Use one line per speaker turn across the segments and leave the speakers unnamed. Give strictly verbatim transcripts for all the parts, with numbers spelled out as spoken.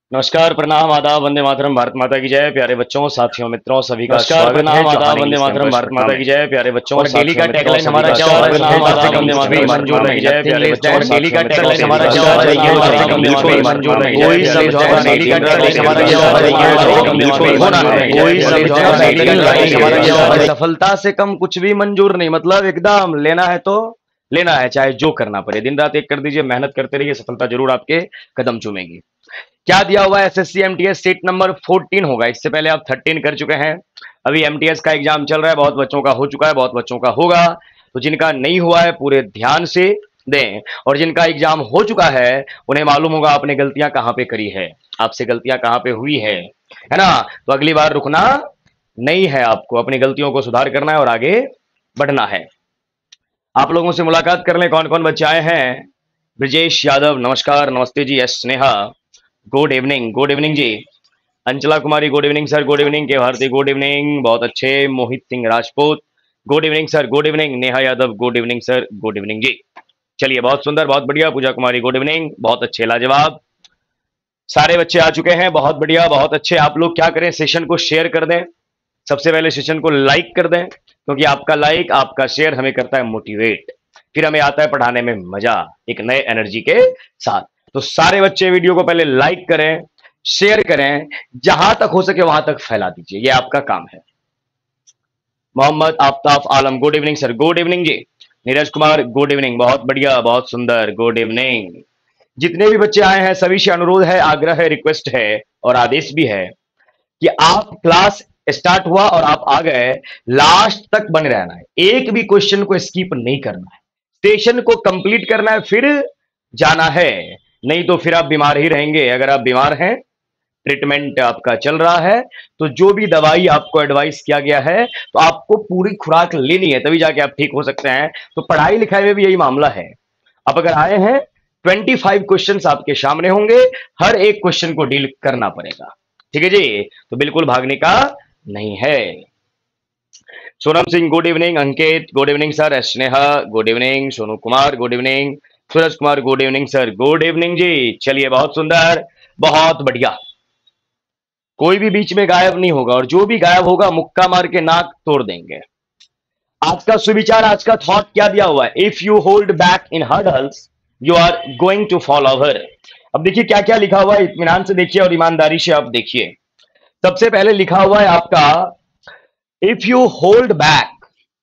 नमस्कार, प्रणाम, आदाब, वंदे मातरम, भारत माता की जय। प्यारे बच्चों, साथियों, मित्रों, सभी का
नमस्कार,
स्वागत है।
प्रणाम, आदाब, वंदे मातरम, भारत माता की जय।
प्यारे बच्चों,
और डेली का
साथियों, मित्रों,
टैगलाइन
सभी
हमारा
का
क्या होता
स्वागत
है?
है।
सफलता से कम
वंदे
कुछ भी
मातरम, भारत
मंजूर
माता
नहीं।
की जय।
नथिंग
प्यारे
लेस
बच्चों,
दैन। डेली का
साथियों,
टैगलाइन
मित्रों,
हमारा
सभी
क्या
का
होता है? ये
स्वागत
हमारा
है।
कम कुछ भी मंजूर नहीं।
कोई
समझौता।
समझौता
डेली का
नहीं।
टैगलाइन हमारा क्या होता है? ये हमारा कम कुछ भी होना है।
कोई समझौता
डेली का टैगलाइन हमारा क्या होता है?
नहीं।
सफलता से कम कुछ भी मंजूर नहीं। मतलब एकदम लेना है तो लेना है, चाहे जो करना पड़े। दिन रात एक कर दीजिए, मेहनत करते रहिए, सफलता जरूर आपके कदम चूमेगी। क्या दिया हुआ है? एसएससी एमटीएस सीट नंबर चौदह होगा। इससे पहले आप तेरह कर चुके हैं। अभी एमटीएस का एग्जाम चल रहा है। बहुत बच्चों का हो चुका है, बहुत बच्चों का होगा। तो जिनका नहीं हुआ है पूरे ध्यान से दें, और जिनका एग्जाम हो चुका है उन्हें मालूम होगा आपने गलतियां कहां पे करी है, आपसे गलतियां कहां पे हुई है है ना। तो अगली बार रुकना नहीं है, आपको अपनी गलतियों को सुधार करना है और आगे बढ़ना है। आप लोगों से मुलाकात कर लें। कौन कौन बच्चे आए हैं? ब्रजेश यादव, नमस्कार, नमस्ते जी। S Sneha, good evening, good evening जी। Anchala Kumari, good evening sir, good evening. K Bharti, good evening, बहुत अच्छे। Mohit Singh Rajput, good evening sir, good evening. Neha Yadav, good evening sir, good evening जी। चलिए, बहुत सुंदर, बहुत बढ़िया। पूजा कुमारी, गुड इवनिंग, बहुत अच्छे, लाजवाब। सारे बच्चे आ चुके हैं, बहुत बढ़िया, बहुत अच्छे। आप लोग क्या करें, सेशन को शेयर कर दें। सबसे पहले सेशन को लाइक कर दें, क्योंकि आपका लाइक, आपका शेयर हमें करता है मोटिवेट, फिर हमें आता है पढ़ाने में मजा, एक नए एनर्जी के साथ। तो सारे बच्चे वीडियो को पहले लाइक करें, शेयर करें, जहां तक हो सके वहां तक फैला दीजिए, ये आपका काम है। Mohammad Aftaf Alam, good evening sir, good evening जी। नीरज कुमार, गुड इवनिंग, बहुत बढ़िया, बहुत सुंदर, गुड इवनिंग। जितने भी बच्चे आए हैं सभी से अनुरोध है, आग्रह है, रिक्वेस्ट है और आदेश भी है कि आप क्लास स्टार्ट हुआ और आप आ गए, लास्ट तक बने रहना है। एक भी क्वेश्चन को स्किप नहीं करना है, सेशन को कंप्लीट करना है, फिर जाना है। नहीं तो फिर आप बीमार ही रहेंगे। अगर आप बीमार हैं, ट्रीटमेंट आपका चल रहा है, तो जो भी दवाई आपको एडवाइस किया गया है तो आपको पूरी खुराक लेनी है, तभी जाके आप ठीक हो सकते हैं। तो पढ़ाई लिखाई में भी यही मामला है। अब अगर आए हैं, पच्चीस क्वेश्चंस आपके सामने होंगे, हर एक क्वेश्चन को डील करना पड़ेगा, ठीक है जी। तो बिल्कुल भागने का नहीं है। Sonam Singh, good evening. Ankit, good evening sir. Sneha, good evening. Sonu Kumar, good evening. Suraj Kumar, good evening sir, good evening जी। चलिए, बहुत सुंदर, बहुत बढ़िया। कोई भी बीच में गायब नहीं होगा, और जो भी गायब होगा मुक्का मार के नाक तोड़ देंगे। आज का सुविचार, आज का थॉट क्या दिया हुआ है? If you hold back in hurdles you are going to fall over. अब देखिए क्या क्या लिखा हुआ है, इत्मीनान से देखिए और ईमानदारी से आप देखिए। सबसे पहले लिखा हुआ है आपका, इफ यू होल्ड बैक,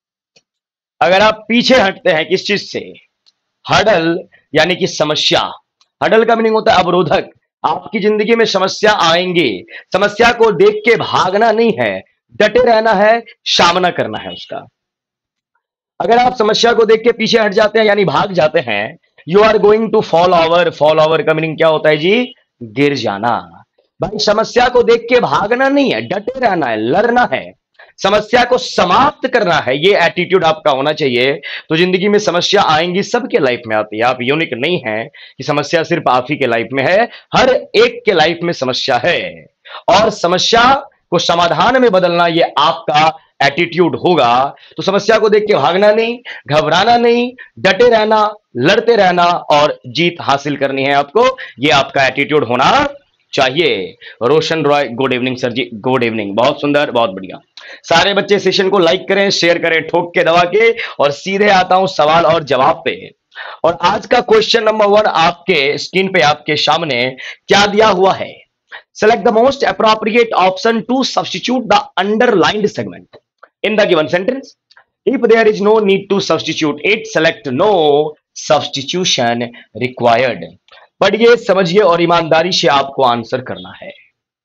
अगर आप पीछे हटते हैं किस चीज से? हर्डल यानी कि समस्या। हर्डल का मीनिंग होता है अवरोधक। आपकी जिंदगी में समस्या आएंगे, समस्या को देख के भागना नहीं है, डटे रहना है, सामना करना है उसका। अगर आप समस्या को देख के पीछे हट जाते हैं यानी भाग जाते हैं, you are going to fall over. Fall over का मीनिंग क्या होता है जी? गिर जाना। भाई समस्या को देख के भागना नहीं है, डटे रहना है, लड़ना है, समस्या को समाप्त करना है, ये एटीट्यूड आपका होना चाहिए। तो जिंदगी में समस्या आएंगी, सबके लाइफ में आती है। आप यूनिक नहीं है कि समस्या सिर्फ आप ही के लाइफ में है, हर एक के लाइफ में समस्या है। और समस्या को समाधान में बदलना ये आपका एटीट्यूड होगा। तो समस्या को देख के भागना नहीं, घबराना नहीं, डटे रहना, लड़ते रहना और जीत हासिल करनी है आपको, ये आपका एटीट्यूड होना चाहिए। Roshan Roy, good evening sir जी, गुड इवनिंग, बहुत सुंदर, बहुत बढ़िया। सारे बच्चे सेशन को लाइक करें, शेयर करें, ठोक के दबा के, और सीधे आता हूं सवाल और जवाब पे। और आज का क्वेश्चन नंबर वन आपके स्क्रीन पे आपके सामने क्या दिया हुआ है? Select the most appropriate option to substitute the underlined segment in the given sentence. If there is no need to substitute it, select no substitution required. पढ़िए, समझिए और ईमानदारी से आपको आंसर करना है।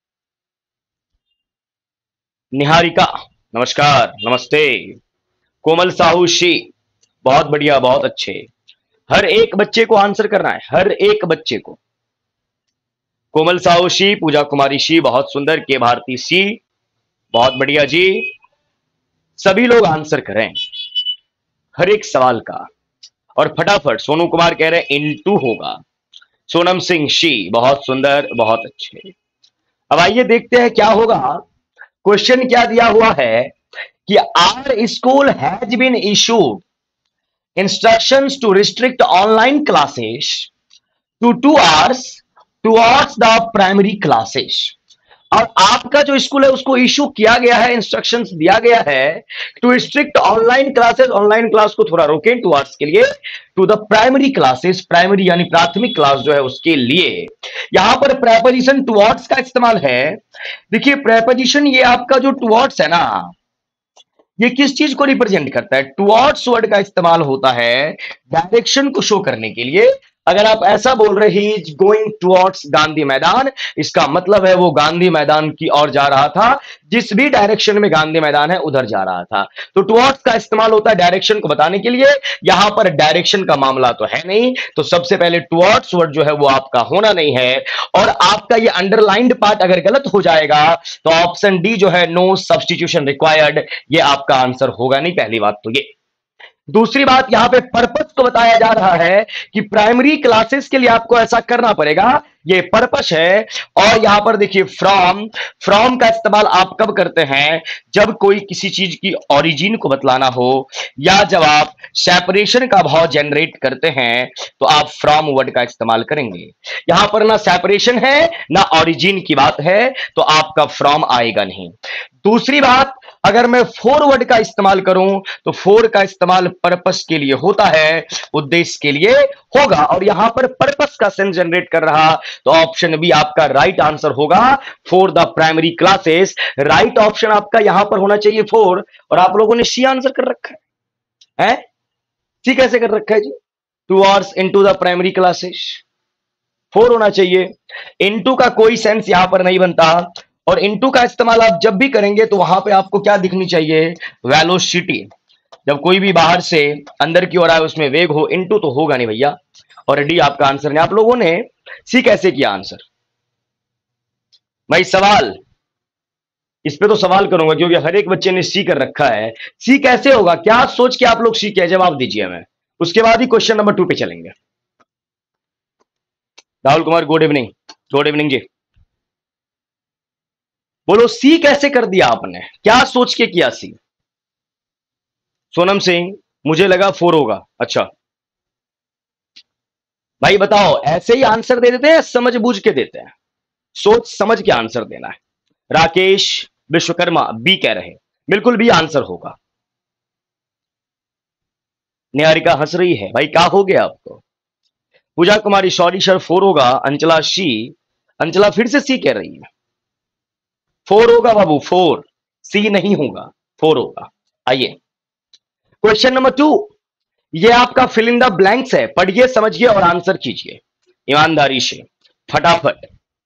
निहारिका, नमस्कार, नमस्ते। कोमल साहू शी, बहुत बढ़िया, बहुत अच्छे। हर एक बच्चे को आंसर करना है, हर एक बच्चे को। कोमल साहू शी, पूजा कुमारी शी, बहुत सुंदर। के भारती शी, बहुत बढ़िया जी। सभी लोग आंसर करें हर एक सवाल का, और फटाफट। सोनू कुमार कह रहे हैं इनटू होगा। सोनम सिंह शी, बहुत सुंदर, बहुत अच्छे। अब आइए देखते हैं क्या होगा। क्वेश्चन क्या दिया हुआ है कि our school has been issued instructions to restrict online classes to two hours towards the primary classes. और आपका जो स्कूल है उसको इशू किया गया है, इंस्ट्रक्शंस दिया गया है to strict online classes, online class को थोड़ा रोकें टुवर्ड्स के लिए, to the primary classes, primary यानी प्राथमिक क्लास जो है उसके लिए। यहां पर प्रेपोजिशन टुवर्ड्स का इस्तेमाल है। देखिए प्रेपोजिशन ये आपका जो टुवर्ड्स है ना, ये किस चीज को रिप्रेजेंट करता है? टुवर्ड्स वर्ड का इस्तेमाल होता है डायरेक्शन को शो करने के लिए। अगर आप ऐसा बोल रहे he is going towards Gandhi Maidan, इसका मतलब है वो गांधी मैदान की ओर जा रहा था, जिस भी डायरेक्शन में गांधी मैदान है उधर जा रहा था। तो टुवर्ड्स का इस्तेमाल होता है डायरेक्शन को बताने के लिए। यहां पर डायरेक्शन का मामला तो है नहीं, तो सबसे पहले टुवर्ड्स वर्ड जो है वो आपका होना नहीं है। और आपका ये अंडरलाइंड पार्ट अगर गलत हो जाएगा तो ऑप्शन डी जो है नो सब्स्टिट्यूशन रिक्वायर्ड, ये आपका आंसर होगा नहीं। पहली बात तो ये। दूसरी बात, यहां पे पर्पस को बताया जा रहा है कि प्राइमरी क्लासेस के लिए आपको ऐसा करना पड़ेगा, ये पर्पस है। और यहां पर देखिए फ्रॉम, फ्रॉम का इस्तेमाल आप कब करते हैं? जब कोई किसी चीज की ओरिजिन को बतलाना हो, या जब आप सेपरेशन का भाव जनरेट करते हैं तो आप फ्रॉम वर्ड का इस्तेमाल करेंगे। यहां पर ना सेपरेशन है ना ओरिजिन की बात है, तो आपका फ्रॉम आएगा नहीं। दूसरी बात, अगर मैं फोर वर्ड का इस्तेमाल करूं तो फोर का इस्तेमाल पर्पस के लिए होता है, उद्देश्य के लिए होगा। और यहां पर पर्पस का सेंस जनरेट कर रहा, तो ऑप्शन बी आपका राइट आंसर होगा, for the primary classes. Right option आपका यहां पर होना चाहिए फोर, और आप लोगों ने सी आंसर कर रखा है, है? सी कैसे कर रखा है जी? Towards into the primary classes, four होना चाहिए। इनटू का कोई सेंस यहां पर नहीं बनता, और इनटू का इस्तेमाल आप जब भी करेंगे तो वहां पे आपको क्या दिखनी चाहिए? वेलोसिटी। जब कोई भी बाहर से अंदर की ओर आए उसमें वेग हो, इनटू तो होगा नहीं भैया। और डी आपका आंसर नहीं। आप लोगों ने सी कैसे किया आंसर? भाई सवाल, इस पे तो सवाल करूंगा क्योंकि हर एक बच्चे ने सी कर रखा है। सी कैसे होगा? क्या सोच के आप लोग सी किया? जवाब दीजिए हमें, उसके बाद ही क्वेश्चन नंबर टू पे चलेंगे। Rahul Kumar good evening. Good evening जी। बोलो सी कैसे कर दिया आपने? क्या सोच के किया सी? सोनम सिंह, मुझे लगा फोर होगा। अच्छा भाई बताओ, ऐसे ही आंसर दे देते हैं, समझ बूझ के देते हैं? सोच समझ के आंसर देना है। राकेश विश्वकर्मा बी कह रहे, बिल्कुल बी आंसर होगा। निहारिका हंस रही है, भाई क्या हो गया आपको? Pooja Kumari sorry sir four होगा। अंचला सी, अंचला फिर से सी कह रही है, फोर होगा बाबू, फोर, सी नहीं होगा, फोर होगा। आइए क्वेश्चन नंबर टू, ये आपका फिल इन द ब्लैंक्स है, पढ़िए समझिए और आंसर कीजिए ईमानदारी से, फटाफट।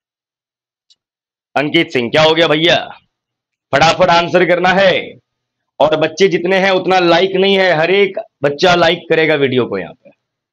अंकित सिंह, क्या हो गया भैया? फटाफट आंसर करना है, और बच्चे जितने हैं उतना लाइक नहीं है, हर एक बच्चा लाइक करेगा वीडियो को। यहां पे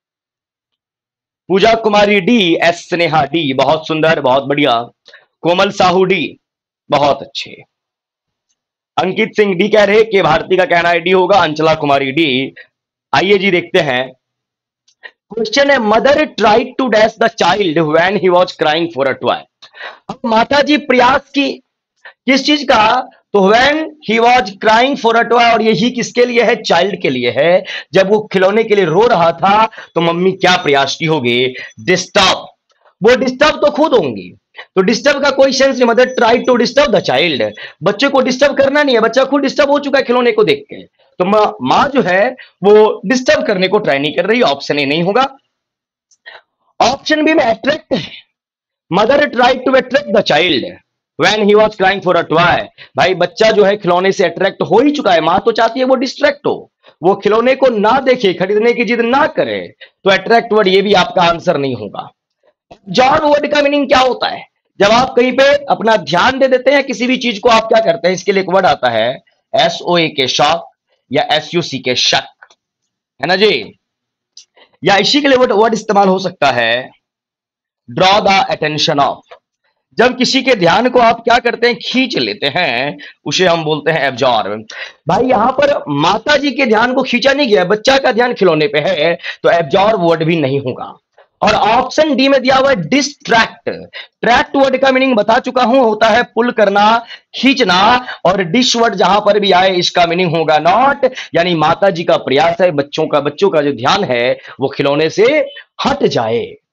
Pooja Kumari D, S Sneha D, बहुत सुंदर, बहुत बढ़िया। कोमल साहू डी, बहुत अच्छे। अंकित सिंह डी कह रहे कि भारती का कहना है डी होगा। अंचला कुमारी डी। आइए जी देखते हैं। क्वेश्चन है, mother tried to dash the child when he was crying for a toy. अब माता जी प्रयास की किस चीज का? तो when he was crying for a toy, और यही किसके लिए है? चाइल्ड के लिए है। जब वो खिलौने के लिए रो रहा था तो मम्मी क्या प्रयास की होगी? डिस्टर्ब। वो डिस्टर्ब तो खुद होंगी, तो डिस्टर्ब का कोई सेंस नहीं। Mother try to disturb the child, बच्चे को डिस्टर्ब करना नहीं है, बच्चा खुद डिस्टर्ब हो चुका है खिलौने को देख के, तो मां जो है वो डिस्टर्ब करने को ट्राई नहीं कर रही। ऑप्शन ए नहीं होगा। ऑप्शन बी में अट्रैक्ट है, mother try to attract the child when he was crying for a toy. भाई बच्चा जो है खिलौने से अट्रैक्ट हो ही चुका है, मां तो चाहती है वो डिस्ट्रैक्ट हो, वो खिलौने को ना देखे, खरीदने की जिद ना करे, तो अट्रैक्ट वर्ड ये भी आपका आंसर नहीं होगा। एब्जॉर्ब वर्ड का मीनिंग क्या होता है? जब आप कहीं पे अपना ध्यान दे देते हैं किसी भी चीज को, आप क्या करते हैं? इसके लिए एक वर्ड आता है एस ओ ए के शॉक, या एस यू सी के शक, है ना जी। या इसी के लिए वर्ड वर्ड इस्तेमाल हो सकता है ड्रॉ द अटेंशन ऑफ। जब किसी के ध्यान को आप क्या करते हैं? खींच लेते हैं, उसे हम बोलते हैं एब्जॉर्ब। भाई यहां पर माता जी के ध्यान को खींचा नहीं गया, बच्चा का ध्यान खिलौने पे है, तो एब्जॉर्ब वर्ड भी नहीं होगा। और ऑप्शन डी में दिया हुआ है डिस्ट्रैक्ट। ट्रैक्ट वर्ड का मीनिंग बता चुका हूं, होता है पुल करना, खींचना। और डिश वर्ड जहां पर भी आए इसका मीनिंग होगा नॉट, यानी माता जी का प्रयास है बच्चों का बच्चों का जो ध्यान है वो खिलौने से हट जाए।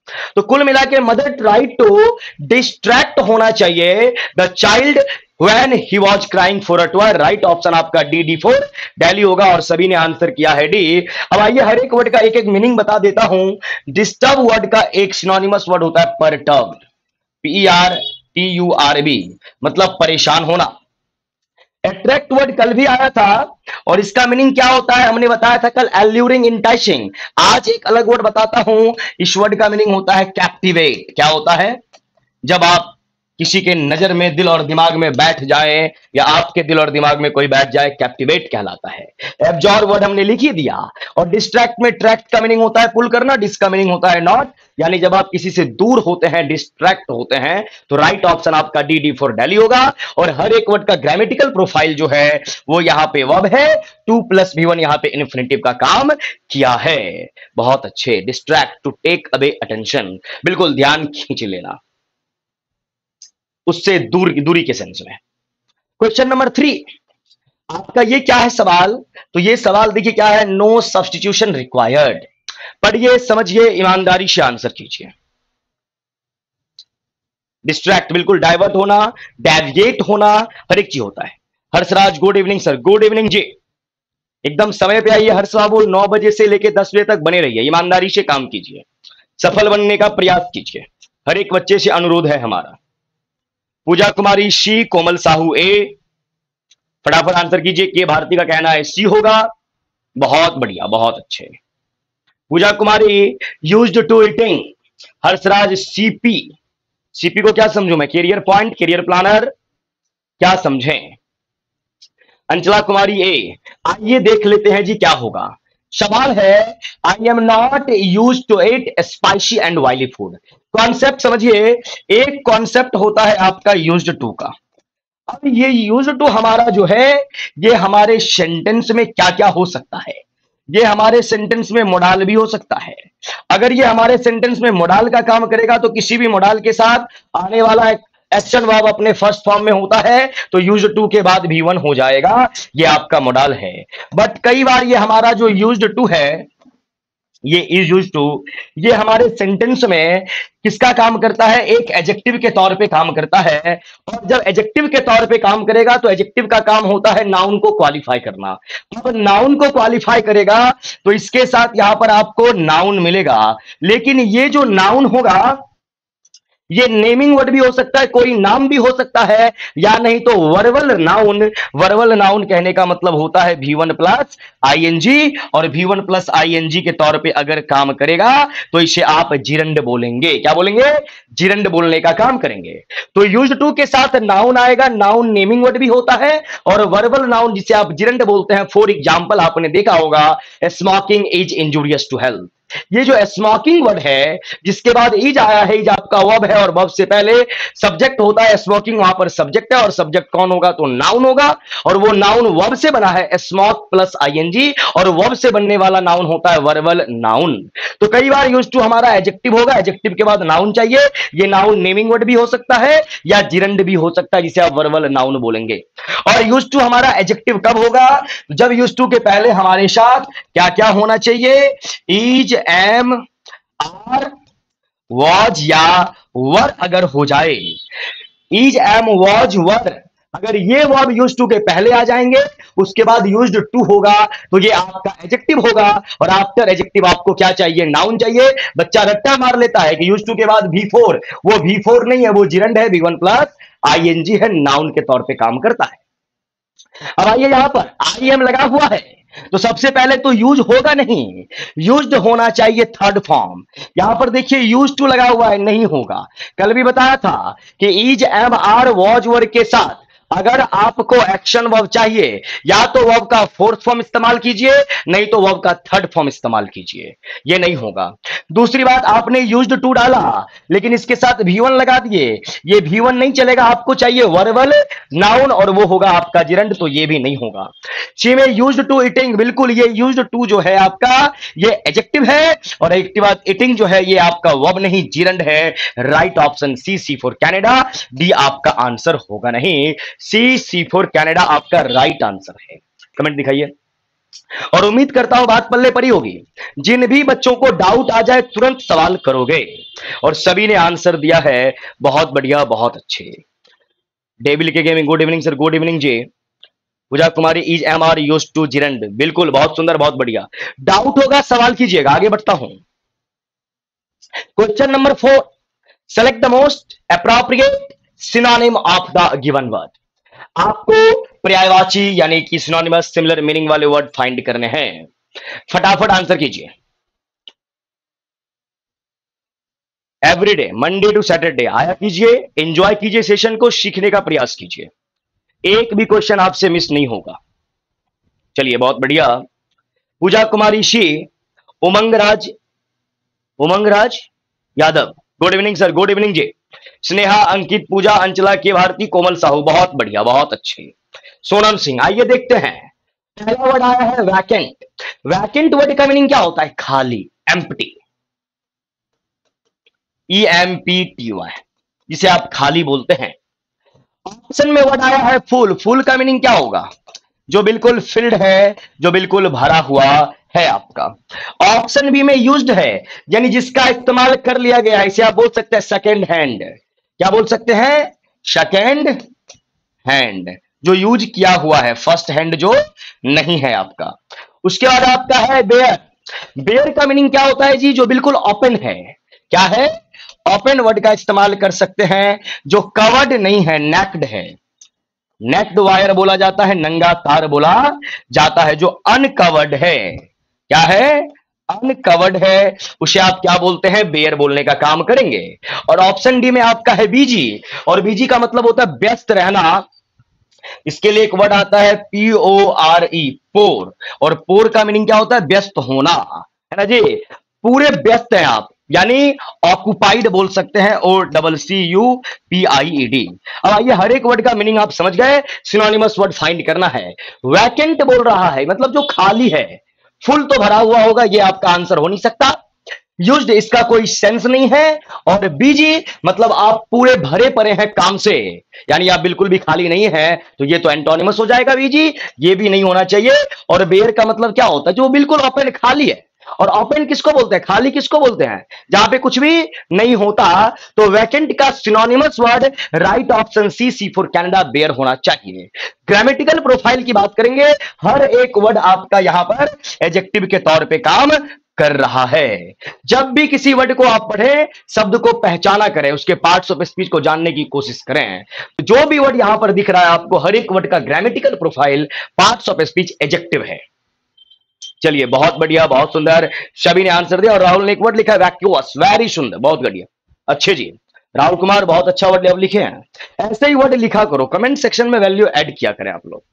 तो कुल मिला के मदर ट्राइड टू डिस्ट्रैक्ट होना चाहिए the child when he was crying for a toy. Right option आपका डी डी फोर डेली होगा और सभी ने आंसर किया है डी। अब आइए हर एक वर्ड का एक एक मीनिंग बता देता हूं। डिस्टर्ब वर्ड का एक सिनोनिमस वर्ड होता है perturbed, P E R T U R B, मतलब परेशान होना। अट्रैक्ट वर्ड कल भी आया था और इसका मीनिंग क्या होता है हमने बताया था कल, एल्यूरिंग, इंटाइशिंग। आज एक अलग वर्ड बताता हूं, इस वर्ड का मीनिंग होता है कैप्टिवेट। क्या होता है? जब आप किसी के नजर में, दिल और दिमाग में बैठ जाए या आपके दिल और दिमाग में कोई बैठ जाए, कैप्टिवेट कहलाता है। एब्जॉर्ब वर्ड हमने लिख ही दिया। और डिस्ट्रैक्ट में ट्रैक्ट का मीनिंग होता है पुल करना, डिस का मीनिंग होता है नॉट, यानी जब आप किसी से दूर होते हैं, डिस्ट्रैक्ट होते हैं, तो राइट ऑप्शन आपका डी डी फॉर डेली होगा। और हर एक वर्ड का ग्रामेटिकल प्रोफाइल जो है वो यहां पे वर्ब है, टू प्लस भी वन यहां पे इन्फिनिटिव का काम किया है। बहुत अच्छे। Distract, to take away attention, बिल्कुल ध्यान खींच लेना, उससे दूर दूरी के सेंस में। क्वेश्चन नंबर थ्री आपका ये क्या है सवाल? तो ये सवाल देखिए क्या है, नो सब्स्टिट्यूशन रिक्वायर्ड। पढ़िए, समझिए, ईमानदारी से आंसर कीजिए। डिस्ट्रैक्ट बिल्कुल डाइवर्ट होना, डेविएट होना, हर एक चीज होता है। Harshraj good evening sir. Good evening जी, एकदम समय पे आइए। हर्ष बाबू नौ बजे से लेकर दस बजे तक बने रहिए, ईमानदारी से काम कीजिए, सफल बनने का प्रयास कीजिए, हर एक बच्चे से अनुरोध है हमारा। पूजा कुमारी सी, कोमल साहू ए, फटाफट आंसर कीजिए। के भारती का कहना है सी होगा। बहुत बढ़िया, बहुत अच्छे। Pooja Kumari used to eating. Harshraj CP, CP को क्या समझू मैं? कैरियर पॉइंट, कैरियर प्लानर, क्या समझें? अंचला कुमारी ए। आइए देख लेते हैं जी क्या होगा। सवाल है I am not use to it spicy and oily food. Concept समझिए, एक कॉन्सेप्ट होता है आपका यूज्ड टू का। अब ये यूज्ड टू हमारा जो है ये हमारे सेंटेंस में क्या क्या हो सकता है? ये हमारे सेंटेंस में मोडाल भी हो सकता है। अगर ये हमारे सेंटेंस में मोडाल का काम करेगा तो किसी भी मोडाल के साथ आने वाला एक्शन वर्ब अपने फर्स्ट फॉर्म में होता है तो यूज्ड टू के बाद भी वन हो जाएगा, ये आपका मोडाल है। बट कई बार ये हमारा जो यूज्ड टू है, ये इज यूज्ड टू, ये हमारे सेंटेंस में किसका काम करता है? एक एडजेक्टिव के तौर पे काम करता है। और जब एडजेक्टिव के तौर पे काम करेगा तो एडजेक्टिव का काम होता है नाउन को क्वालिफाई करना। अब नाउन को क्वालिफाई करेगा तो इसके साथ यहां पर आपको नाउन मिलेगा। लेकिन ये जो नाउन होगा ये नेमिंग वर्ड भी हो सकता है, कोई नाम भी हो सकता है, या नहीं तो वर्बल नाउन। वर्बल नाउन कहने का मतलब होता है वी वन प्लस आईएनजी, और वी वन प्लस आईएनजी के तौर पे अगर काम करेगा तो इसे आप जिरंड बोलेंगे। क्या बोलेंगे? जिरंड बोलने का काम करेंगे। तो यूज्ड टू के साथ नाउन आएगा, नाउन नेमिंग वर्ड भी होता है, और वर्बल नाउन जिसे आप जिरंड बोलते हैं। फॉर एग्जाम्पल आपने देखा होगा smoking is injurious to health. ये जो स्मोकिंग वर्ड है जिसके बाद इज आया है, इज आपका वर्ब है और वर्ब से पहले सब्जेक्ट होता है स्मोकिंग, वहां पर सब्जेक्ट है और सब्जेक्ट कौन होगा? तो नाउन होगा। और वो नाउन वर्ब से बना है स्मोक प्लस आईएनजी, और वर्ब से बनने वाला नाउन होता है वर्बल नाउन। तो कई बार यूज्ड टू हमारा एडजेक्टिव होगा, एडजेक्टिव के बाद नाउन चाहिए। ये नाउन नेमिंग वर्ड भी हो सकता है या जिरंड भी हो सकता है जिसे आप वर्बल नाउन बोलेंगे। और यूज्ड टू हमारा एडजेक्टिव कब होगा? जब यूज्ड टू के पहले हमारे साथ क्या क्या होना चाहिए? इज, एम, आर, वॉज या वर अगर हो जाए, इज, एम, वॉज, वर, अगर ये वर्ब यूज्ड टू के पहले आ जाएंगे उसके बाद यूज्ड टू होगा तो ये आपका एडजेक्टिव होगा। और आफ्टर एडजेक्टिव आपको क्या चाहिए? नाउन चाहिए। बच्चा रट्टा मार लेता है कि यूज्ड टू के बाद वी फोर, वो वी फोर नहीं है, वो जिरंड है, वी वन प्लस आईएनजी है, नाउन के तौर पे काम करता है। अब आइए यहां पर आई एम लगा हुआ है तो सबसे पहले तो यूज होगा नहीं, यूज्ड होना चाहिए थर्ड फॉर्म। यहां पर देखिए यूज टू लगा हुआ है, नहीं होगा। कल भी बताया था कि is, am, are, was word के साथ अगर आपको एक्शन वर्ब चाहिए या तो वर्ब का फोर्थ फॉर्म इस्तेमाल कीजिए, नहीं तो वर्ब का थर्ड फॉर्म इस्तेमाल कीजिए, ये नहीं होगा। दूसरी बात, आपने यूज्ड टू डाला लेकिन इसके साथ वी वन लगा दिए, ये वी वन नहीं चलेगा, आपको चाहिए वर्बल नाउन और वो होगा आपका जिरंड, तो ये भी नहीं होगा। सी में यूज्ड टू ईटिंग, बिल्कुल ये यूज्ड टू जो है आपका ये एडजेक्टिव है और एक बात ईटिंग जो है ये आपका वर्ब नहीं जिरंड है। Right option C, C for Canada, D आपका आंसर होगा नहीं। सी, सी फॉर कनाडा आपका राइट आंसर है। कमेंट दिखाइए। और उम्मीद करता हूं बात पल्ले पड़ी होगी। जिन भी बच्चों को डाउट आ जाए तुरंत सवाल करोगे, और सभी ने आंसर दिया है। बहुत बढ़िया, बहुत अच्छे। डेविल के gaming, good evening sir, good evening जी। Pooja Kumari, is am are use to gerund, बिल्कुल, बहुत सुंदर, बहुत बढ़िया। डाउट होगा सवाल कीजिएगा, आगे बढ़ता हूं। Question number four, select the most appropriate synonym of the given word. आपको पर्यायवाची यानी कि सिनोनिमस, सिमिलर मीनिंग वाले वर्ड फाइंड करने हैं। फटाफट आंसर कीजिए। एवरीडे, मंडे टू सैटरडे आया कीजिए, एंजॉय कीजिए सेशन को, सीखने का प्रयास कीजिए। एक भी क्वेश्चन आपसे मिस नहीं होगा। चलिए, बहुत बढ़िया। पूजा कुमारी शी, Umangraj, Umangraj Yadav, good evening sir, good evening जी। स्नेहा, अंकित, पूजा, अंचला के भारती, कोमल साहू, बहुत बढ़िया, बहुत अच्छे। सोनम सिंह, आइए देखते हैं। पहला वर्ड आया है वैकेंट। वैकेंट वर्ड का मीनिंग क्या होता है? खाली, empty, E M P T Y, जिसे आप खाली बोलते हैं। ऑप्शन में वर्ड आया है फुल। फुल का मीनिंग क्या होगा? जो बिल्कुल फिल्ड है, जो बिल्कुल भरा हुआ है आपका। ऑप्शन बी में यूज्ड है, यानी जिसका इस्तेमाल कर लिया गया है, इसे आप बोल सकते हैं सेकेंड हैंड। क्या बोल सकते हैं? सेकेंड हैंड, जो यूज किया हुआ है, फर्स्ट हैंड जो नहीं है आपका। उसके बाद आपका है बेयर। बेयर का मीनिंग क्या होता है जी? जो बिल्कुल ओपन है। क्या है? ओपन वर्ड का इस्तेमाल कर सकते हैं, जो कवर्ड नहीं है, नेक्ड है। नेक्ड वायर बोला जाता है, नंगा तार बोला जाता है। जो अनकवर्ड है, क्या है? अनकवर्ड है, उसे आप क्या बोलते हैं? बेयर बोलने का काम करेंगे। और ऑप्शन डी में आपका है बिजी, और बिजी का मतलब होता है व्यस्त रहना। इसके लिए एक वर्ड आता है पी ओ आर ई, पोर। और पोर का मीनिंग क्या होता है? व्यस्त होना, है ना जी। पूरे व्यस्त हैं आप, यानी ऑक्युपाइड बोल सकते हैं, O double C U P I E D. अब आइए, हर एक वर्ड का मीनिंग आप समझ गए, सिनोनिमस वर्ड फाइंड करना है। वैकेंट बोल रहा है, मतलब जो खाली है। फुल तो भरा हुआ होगा, ये आपका आंसर हो नहीं सकता। यूज्ड, इसका कोई सेंस नहीं है। और बिजी मतलब आप पूरे भरे पड़े हैं काम से, यानी आप बिल्कुल भी खाली नहीं है, तो ये तो एंटोनिमस हो जाएगा बिजी, ये भी नहीं होना चाहिए। और बेयर का मतलब क्या होता है? जो बिल्कुल ओपन खाली है। और ओपन किसको बोलते हैं? खाली किसको बोलते हैं? जहां पे कुछ भी नहीं होता। तो वैकेंट का synonymous word right option C, C for Canada, bare होना चाहिए। ग्रामेटिकल प्रोफाइल की बात करेंगे, हर एक वर्ड आपका यहां पर एडजेक्टिव के तौर पे काम कर रहा है। जब भी किसी वर्ड को आप पढ़ें, शब्द को पहचाना करें, उसके पार्ट्स ऑफ स्पीच को जानने की कोशिश करें। जो भी वर्ड यहां पर दिख रहा है आपको, हर एक वर्ड का grammatical profile, parts of speech, adjective है। चलिए, बहुत बढ़िया, बहुत सुंदर, सभी ने आंसर दिया। और राहुल ने एक वर्ड लिखा है वैक्यूअस, वेरी सुंदर, बहुत बढ़िया, अच्छे जी। राहुल कुमार, बहुत अच्छा वर्ड अब लिखे हैं। ऐसे ही वर्ड लिखा करो, कमेंट सेक्शन में वैल्यू ऐड किया करें आप लोग।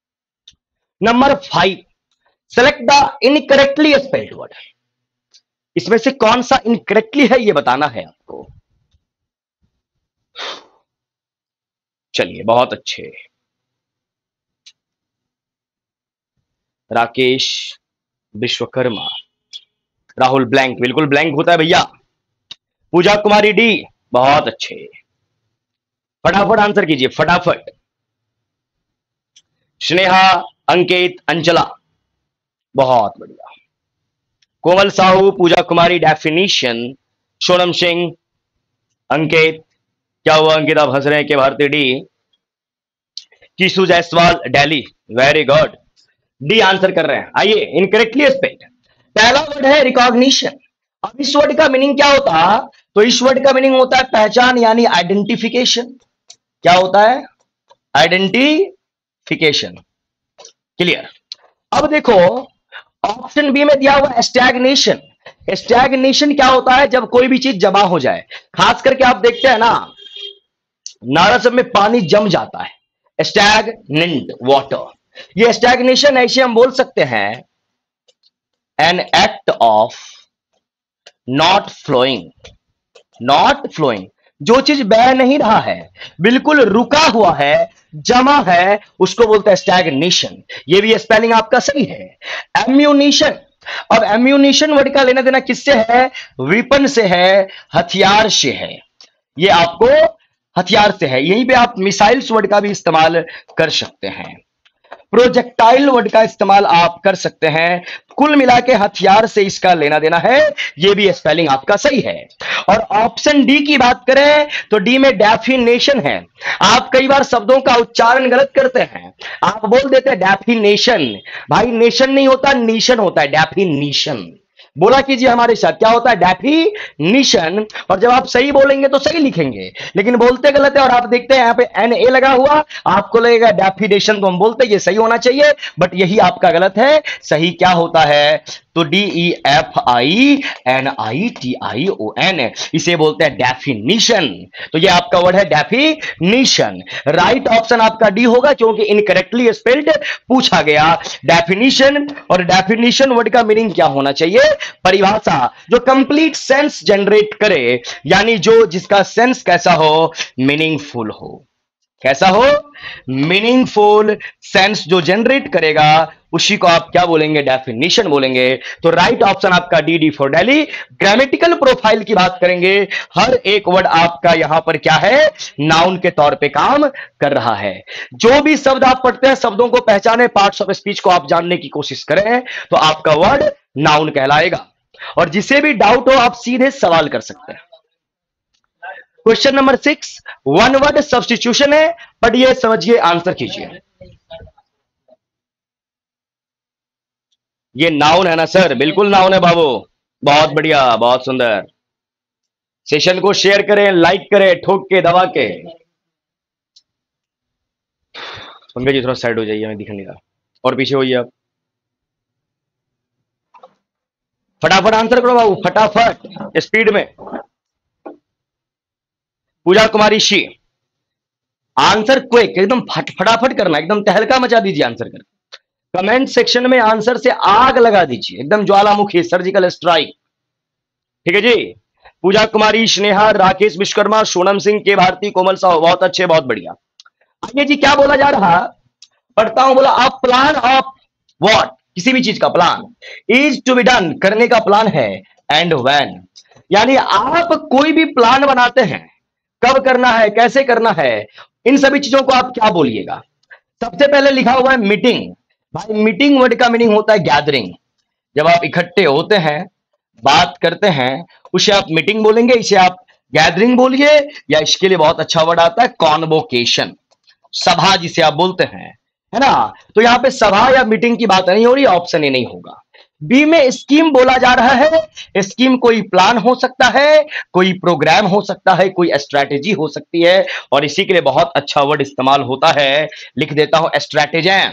Number five, select the incorrectly spelled word. इसमें से कौन सा इनकरेक्टली है, यह बताना है आपको। चलिए, बहुत अच्छे। राकेश विश्वकर्मा, राहुल ब्लैंक, बिल्कुल ब्लैंक होता है भैया। पूजा कुमारी डी, बहुत अच्छे, फटाफट आंसर कीजिए, फटाफट। स्नेहा, अंकित, अंचला, बहुत बढ़िया। कोमल साहू, पूजा कुमारी, डेफिनेशन। सोनम सिंह, अंकित, क्या हुआ अंकित, आप हंस रहे हैं? K Bharti D. Kishu Jaiswal, Delhi, very good, D answer कर रहे हैं। आइए, इनकरेक्टली स्पेल्ड। पहला वर्ड है रिकॉग्निशन। अब इस वर्ड का मीनिंग क्या होता? तो इस वर्ड का मीनिंग होता है पहचान, यानी आइडेंटिफिकेशन। क्या होता है? आइडेंटिफिकेशन। क्लियर। अब देखो, ऑप्शन बी में दिया हुआ स्टैग्नेशन। स्टैग्नेशन क्या होता है? जब कोई भी चीज जमा हो जाए, खास करके आप देखते हैं ना, नाला सब में पानी जम जाता है, स्टैग्नेंट वाटर। ये स्टैग्नेशन ऐसे हम बोल सकते हैं, an act of not flowing. Not flowing, जो चीज बह नहीं रहा है, बिल्कुल रुका हुआ है, जमा है, उसको बोलते हैं स्टैग्नेशन। ये भी स्पेलिंग आपका सही है। एम्यूनिशन। अब एम्यूनिशन वर्ड का लेना देना किससे है? वेपन से है, हथियार से है। ये आपको हथियार से है। यहीं पे आप मिसाइल्स वर्ड का भी इस्तेमाल कर सकते हैं। प्रोजेक्टाइल वर्ड का इस्तेमाल आप कर सकते हैं। कुल मिला के हथियार से इसका लेना देना है, ये भी स्पेलिंग आपका सही है। और ऑप्शन डी की बात करें तो डी में डेफिनेशन है। आप कई बार शब्दों का उच्चारण गलत करते हैं, आप बोल देते हैं डेफिनेशन, भाई नेशन नहीं होता, नीशन होता है, डेफिनेशन। बोला कीजिए हमारे साथ, क्या होता है? डेफिनिशन। और जब आप सही बोलेंगे तो सही लिखेंगे, लेकिन बोलते गलत है। और आप देखते हैं यहां पे एन ए लगा हुआ, आपको लगेगा डेफिनेशन, तो हम बोलते हैं ये सही होना चाहिए, बट यही आपका गलत है। सही क्या होता है? तो D E F I N I T I O N, इसे बोलते हैं डेफिनिशन। तो ये आपका वर्ड है डेफिनिशन। राइट ऑप्शन आपका डी होगा, क्योंकि इनकरेक्टली स्पेल्ड पूछा गया। डेफिनिशन और डेफिनिशन वर्ड का मीनिंग क्या होना चाहिए? परिभाषा जो कंप्लीट सेंस जनरेट करे, यानी जो जिसका सेंस कैसा हो? मीनिंगफुल हो। कैसा हो? मीनिंगफुल सेंस जो जनरेट करेगा उसी को आप क्या बोलेंगे? डेफिनेशन बोलेंगे। तो राइट ऑप्शन आपका D, D for Delhi. Grammatical profile की बात करेंगे, हर एक वर्ड आपका यहां पर क्या है? नाउन के तौर पे काम कर रहा है। जो भी शब्द आप पढ़ते हैं, शब्दों को पहचाने, पार्ट्स ऑफ स्पीच को आप जानने की कोशिश करें, तो आपका वर्ड नाउन कहलाएगा। और जिसे भी डाउट हो आप सीधे सवाल कर सकते हैं। Question number six, one word substitution है, पढ़िए समझिए आंसर कीजिए। ये नाउन है ना सर? बिल्कुल नाउन है बाबू, बहुत बढ़िया, बहुत सुंदर। सेशन को शेयर करें, लाइक करें, ठोक के, दबा के। पंकज जी थोड़ा साइड हो जाइए, हमें दिख नहीं रहा, और पीछे होइए आप। फटाफट आंसर करो बाबू, फटाफट, स्पीड में। पूजा कुमारी शी, आंसर क्विक, एकदम फट फटाफट करना, एकदम तहलका मचा दीजिए आंसर कर। कमेंट सेक्शन में आंसर से आग लगा दीजिए, एकदम ज्वालामुखी, सर्जिकल स्ट्राइक। ठीक है जी। पूजा कुमारी, स्नेहा, राकेश विश्वकर्मा, सोनम सिंह, के भारती, कोमल साहू, बहुत अच्छे, बहुत बढ़िया। आइए जी, क्या बोला जा रहा? पढ़ता हूं, बोला अ प्लान ऑफ व्हाट, किसी भी चीज का plan is to be done, करने का प्लान है, एंड व्हेन, यानी आप कोई भी प्लान बनाते हैं, कब करना है, कैसे करना है, इन सभी चीजों को आप क्या बोलिएगा? सबसे पहले लिखा हुआ है मीटिंग। भाई मीटिंग वर्ड का मीनिंग होता है गैदरिंग। जब आप इकट्ठे होते हैं, बात करते हैं, उसे आप मीटिंग बोलेंगे, इसे आप गैदरिंग बोलिए, या इसके लिए बहुत अच्छा वर्ड आता है कॉन्वोकेशन, सभा जिसे आप बोलते हैं, है ना? तो यहां पे सभा या मीटिंग की बात नहीं हो रही, ऑप्शन ए नहीं होगा। बी में स्कीम बोला जा रहा है। स्कीम कोई प्लान हो सकता है, कोई प्रोग्राम हो सकता है, कोई स्ट्रैटेजी हो सकती है, और इसी के लिए बहुत अच्छा वर्ड इस्तेमाल होता है, लिख देता हूं stratagem,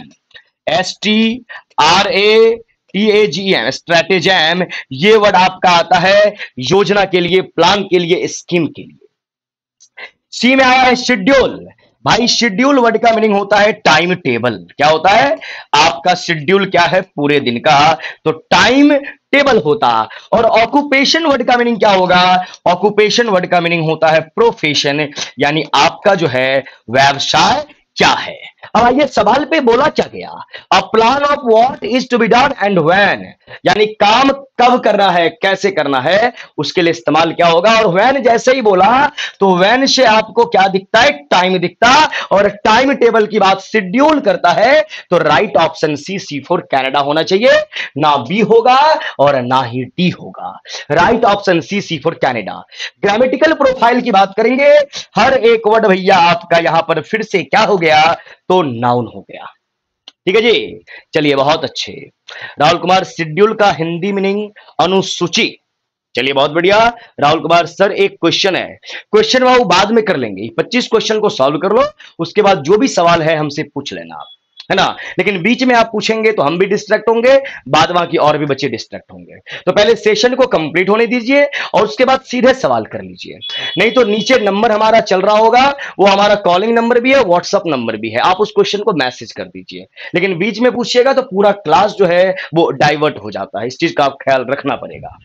S T R A T A G M, stratagem. ये वर्ड आपका आता है योजना के लिए, प्लान के लिए, स्कीम के लिए। सी में आया है शेड्यूल। भाई शेड्यूल वर्ड का मीनिंग होता है टाइम टेबल। क्या होता है? आपका शेड्यूल क्या है पूरे दिन का, तो टाइम टेबल होता। और ऑक्यूपेशन वर्ड का मीनिंग क्या होगा? ऑक्यूपेशन वर्ड का मीनिंग होता है प्रोफेशन, यानी आपका जो है व्यवसाय क्या है। अब आइए सवाल पे बोला क्या गया? A plan of what is to be done and when, यानी काम कब करना है, कैसे करना है, उसके लिए इस्तेमाल क्या होगा। और व्हेन जैसे ही बोला तो व्हेन से आपको क्या दिखता है? टाइम दिखता, और टाइम टेबल की बात शेड्यूल करता है, तो right option C, C for Canada होना चाहिए, ना बी होगा और ना ही डी होगा। Right option C, C for Canada. Grammatical profile की बात करेंगे, हर एक वर्ड भैया आपका यहां पर फिर से क्या हो गया? तो नाउन हो गया। ठीक है जी, चलिए बहुत अच्छे। राहुल कुमार, शेड्यूल का हिंदी मीनिंग अनुसूची। चलिए बहुत बढ़िया राहुल कुमार सर, एक क्वेश्चन है, क्वेश्चन वो बाद में कर लेंगे, पच्चीस क्वेश्चन को सॉल्व कर लो, उसके बाद जो भी सवाल है हमसे पूछ लेना आप, है ना? लेकिन बीच में आप पूछेंगे तो हम भी डिस्ट्रैक्ट होंगे, बाद बाकी और भी बच्चे डिस्ट्रैक्ट होंगे। तो पहले सेशन को कंप्लीट होने दीजिए और उसके बाद सीधे सवाल कर लीजिए, नहीं तो नीचे नंबर हमारा चल रहा होगा, वो हमारा कॉलिंग नंबर भी है, व्हाट्सअप नंबर भी है, आप उस क्वेश्चन को मैसेज कर दीजिए। लेकिन बीच में पूछिएगा तो पूरा क्लास जो है वो डाइवर्ट हो जाता है, इस चीज का आप ख्याल रखना पड़ेगा।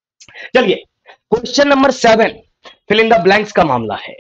चलिए question number seven, fill in the blanks का मामला है।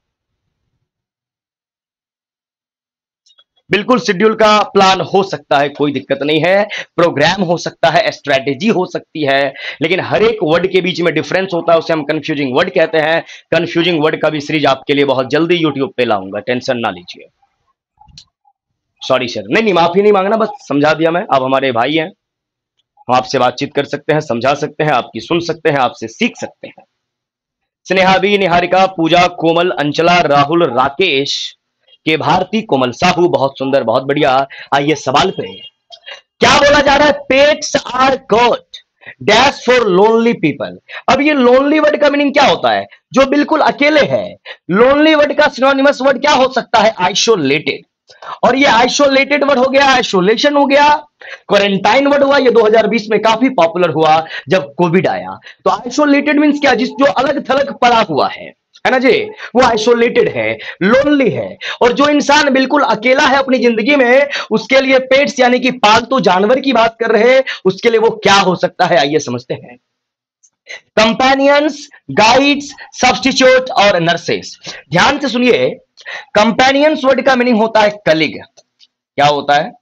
बिल्कुल शेड्यूल का प्लान हो सकता है, कोई दिक्कत नहीं है, प्रोग्राम हो सकता है, स्ट्रैटेजी हो सकती है, लेकिन हर एक वर्ड के बीच में डिफरेंस होता है, उसे हम कंफ्यूजिंग वर्ड कहते हैं। कंफ्यूजिंग वर्ड का भी सीरीज आपके लिए बहुत जल्दी यूट्यूब पे लाऊंगा, टेंशन ना लीजिए। सॉरी सर, नहीं नहीं माफी नहीं मांगना, बस समझा दिया मैं। आप हमारे भाई हैं, हम आपसे बातचीत कर सकते हैं, समझा सकते हैं, आपकी सुन सकते हैं, आपसे सीख सकते हैं। स्नेहा बी, निहारिका, पूजा, कोमल, अंचला, राहुल, राकेश के भारती, कोमल साहू, बहुत सुंदर, बहुत बढ़िया। आइए सवाल पे, क्या बोला जा रहा है? Pets are good dash for lonely people. अब ये लोनली वर्ड का मीनिंग क्या होता है? जो बिल्कुल अकेले है। लोनली वर्ड का सिनोनिमस वर्ड क्या हो सकता है? आइसोलेटेड। और ये आइसोलेटेड वर्ड हो गया, आइसोलेशन हो गया, क्वारंटाइन वर्ड हुआ। ये दो हज़ार बीस में काफी पॉपुलर हुआ जब कोविड आया। तो आइसोलेटेड मींस क्या? जिस जो अलग थलग पड़ा हुआ है है ना जी, वो आइसोलेटेड है, लोनली है। और जो इंसान बिल्कुल अकेला है अपनी जिंदगी में, उसके लिए पेट्स यानी कि पालतू जानवर की बात कर रहे हैं, उसके लिए वो क्या हो सकता है? आइए समझते हैं। कंपेनियंस, गाइड्स, सब्स्टिट्यूट और नर्सेस। ध्यान से सुनिए, कंपेनियंस वर्ड का मीनिंग होता है कलीग। क्या होता है?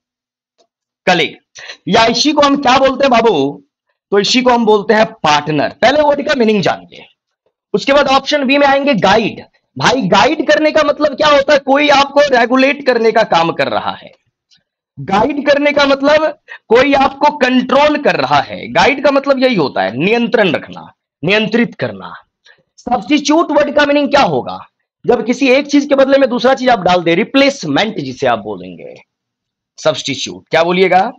कलीग। या इसी को हम क्या बोलते हैं बाबू? तो इसी को हम बोलते हैं पार्टनर। पहले वर्ड का मीनिंग जानिए, उसके बाद ऑप्शन बी में आएंगे गाइड। भाई गाइड करने का मतलब क्या होता है? कोई आपको रेगुलेट करने का काम कर रहा है। गाइड करने का मतलब कोई आपको कंट्रोल कर रहा है। गाइड का मतलब यही होता है, नियंत्रण रखना, नियंत्रित करना। सब्स्टिट्यूट वर्ड का मीनिंग क्या होगा? जब किसी एक चीज के बदले में दूसरा चीज आप डाल दे, रिप्लेसमेंट जिसे आप बोलेंगे। सब्स्टिट्यूट क्या बोलिएगा?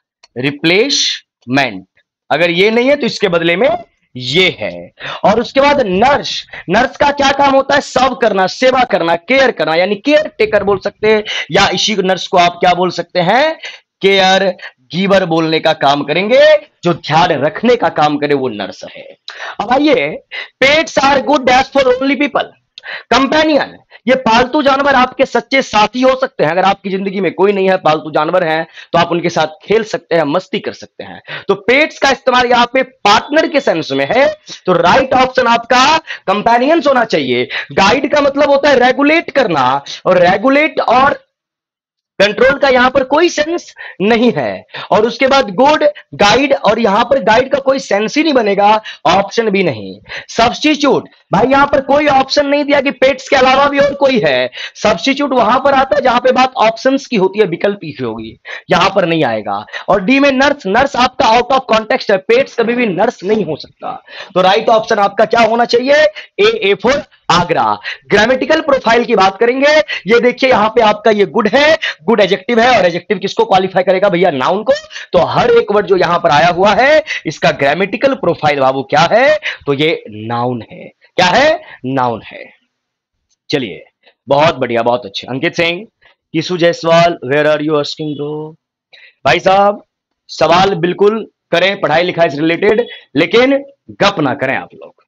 रिप्लेसमेंट। अगर ये नहीं है तो इसके बदले में ये है। और उसके बाद नर्स। नर्स का क्या काम होता है? सर्व करना, सेवा करना, केयर करना, यानी केयर टेकर बोल सकते हैं, या इसी नर्स को आप क्या बोल सकते हैं? केयर गिवर बोलने का काम करेंगे। जो ध्यान रखने का काम करे वो नर्स है। अब आइए, pets are good dash for only people. Companion, ये पालतू जानवर आपके सच्चे साथी हो सकते हैं। अगर आपकी जिंदगी में कोई नहीं है, पालतू जानवर हैं, तो आप उनके साथ खेल सकते हैं, मस्ती कर सकते हैं। तो पेट्स का इस्तेमाल यहां पे पार्टनर के सेंस में है, तो राइट ऑप्शन आपका कंपेनियंस होना चाहिए। गाइड का मतलब होता है रेगुलेट करना, और रेगुलेट और कंट्रोल का यहां पर कोई सेंस नहीं है। और उसके बाद गुड, गाइड, और यहां पर गाइड का कोई सेंस ही नहीं बनेगा, ऑप्शन भी नहीं। सब्स्टिट्यूट, भाई यहां पर कोई ऑप्शन नहीं दिया कि पेट्स के अलावा भी और कोई है। सब्स्टिट्यूट वहां पर आता है जहां पे बात ऑप्शंस की होती है, विकल्प की होगी, यहां पर नहीं आएगा। और डी में नर्स, नर्स आपका आउट ऑफ कॉन्टेक्स्ट है, पेट्स कभी भी नर्स नहीं हो सकता। तो राइट ऑप्शन आपका क्या होना चाहिए? A, A for Agra. Grammatical profile की बात करेंगे, ये देखिए यहां पे आपका ये गुड है, गुड एडजेक्टिव है, और एडजेक्टिव किसको क्वालिफाई करेगा भैया? नाउन को। तो हर एक वर्ड जो यहां पर आया हुआ है, इसका ग्रामेटिकल प्रोफाइल बाबू क्या है? तो ये नाउन है। क्या है? नाउन है। चलिए, बहुत बढ़िया, बहुत अच्छे। Ankit Singh, Kishu Jaiswal, where are you asking bro? भाई साहब सवाल बिल्कुल करें पढ़ाई लिखाई से रिलेटेड, लेकिन गप ना करें आप लोग।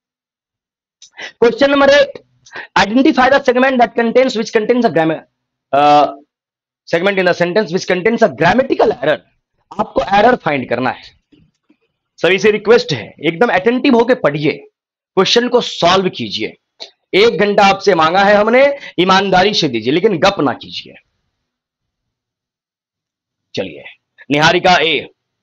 Question number eight, identify the segment that contains which contains a grammar segment in the sentence which contains a grammatical error. आपको एरर फाइंड करना है। सभी से रिक्वेस्ट है, एकदम अटेंटिव होकर पढ़िए, क्वेश्चन को सॉल्व कीजिए। एक घंटा आपसे मांगा है हमने, ईमानदारी से दीजिए, लेकिन गप ना कीजिए। चलिए, Niharika A,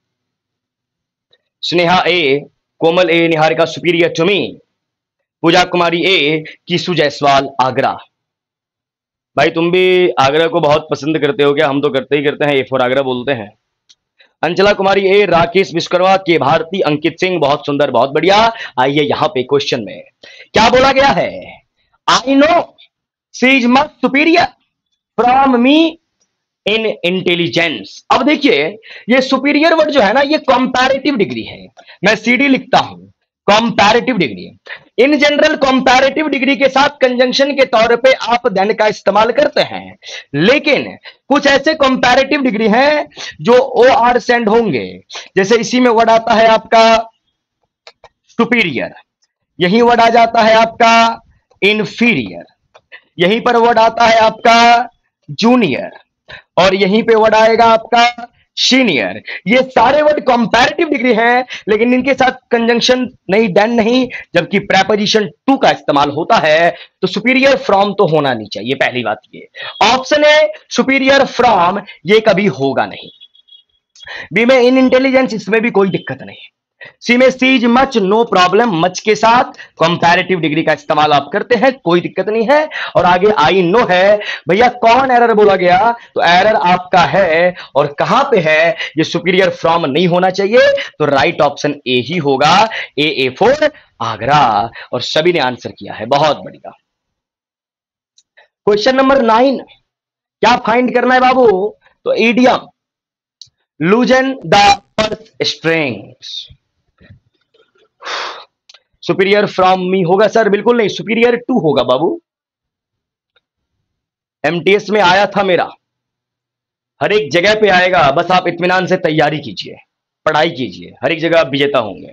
Sneha A, Komal A, Niharika superior to me, Pooja Kumari A, Kishu Jaiswal Agra. भाई तुम भी आगरा को बहुत पसंद करते हो क्या? हम तो करते ही करते हैं, ए फॉर आगरा बोलते हैं। अंचला कुमारी ए, राकेश विश्वकर्मा, के भारती, अंकित सिंह, बहुत सुंदर, बहुत बढ़िया। आइए यहां पे क्वेश्चन में क्या बोला गया है? I know she is much superior from me in intelligence. अब देखिए, ये सुपीरियर वर्ड जो है ना, ये कंपैरेटिव डिग्री है। मैं सीडी लिखता हूं, comparative degree. In general comparative degree के साथ कंजंक्शन के तौर पे आप देन का इस्तेमाल करते हैं, लेकिन कुछ ऐसे कंपैरेटिव डिग्री हैं जो ओ आर सेंड होंगे। जैसे इसी में वर्ड आता है आपका सुपीरियर, यही वर्ड आ जाता है आपका इंफीरियर, यहीं पर वर्ड आता है आपका जूनियर, और यहीं पे वर्ड आएगा आपका सीनियर। ये सारे वर्ड कंपैरेटिव डिग्री हैं, लेकिन इनके साथ कंजंक्शन नहीं, देन नहीं, जबकि प्रेपोजिशन टू का इस्तेमाल होता है। तो सुपीरियर फ्रॉम तो होना नहीं चाहिए, पहली बात ये। ऑप्शन है सुपीरियर फ्रॉम, ये कभी होगा नहीं। बी में इन इंटेलिजेंस, इसमें भी कोई दिक्कत नहीं। सी में सीज मच नो प्रॉब्लम, मच के साथ कंपैरेटिव डिग्री का इस्तेमाल आप करते हैं, कोई दिक्कत नहीं है। और आगे आई नो है, भैया कौन एरर बोला गया, तो एरर आपका है और कहां पे है, ये सुपीरियर फ्रॉम नहीं होना चाहिए, तो राइट ऑप्शन ए ही होगा, ए ए फोर आगरा। और सभी ने आंसर किया है, बहुत बढ़िया। क्वेश्चन नंबर नाइन, क्या फाइंड करना है बाबू, तो idiom loosen the purse strings, superior from me होगा सर, बिल्कुल नहीं, सुपीरियर टू होगा बाबू। एमटीएस में आया था मेरा, हर एक जगह पे आएगा, बस आप इत्मीनान से तैयारी कीजिए, पढ़ाई कीजिए, हर एक जगह आप विजेता होंगे।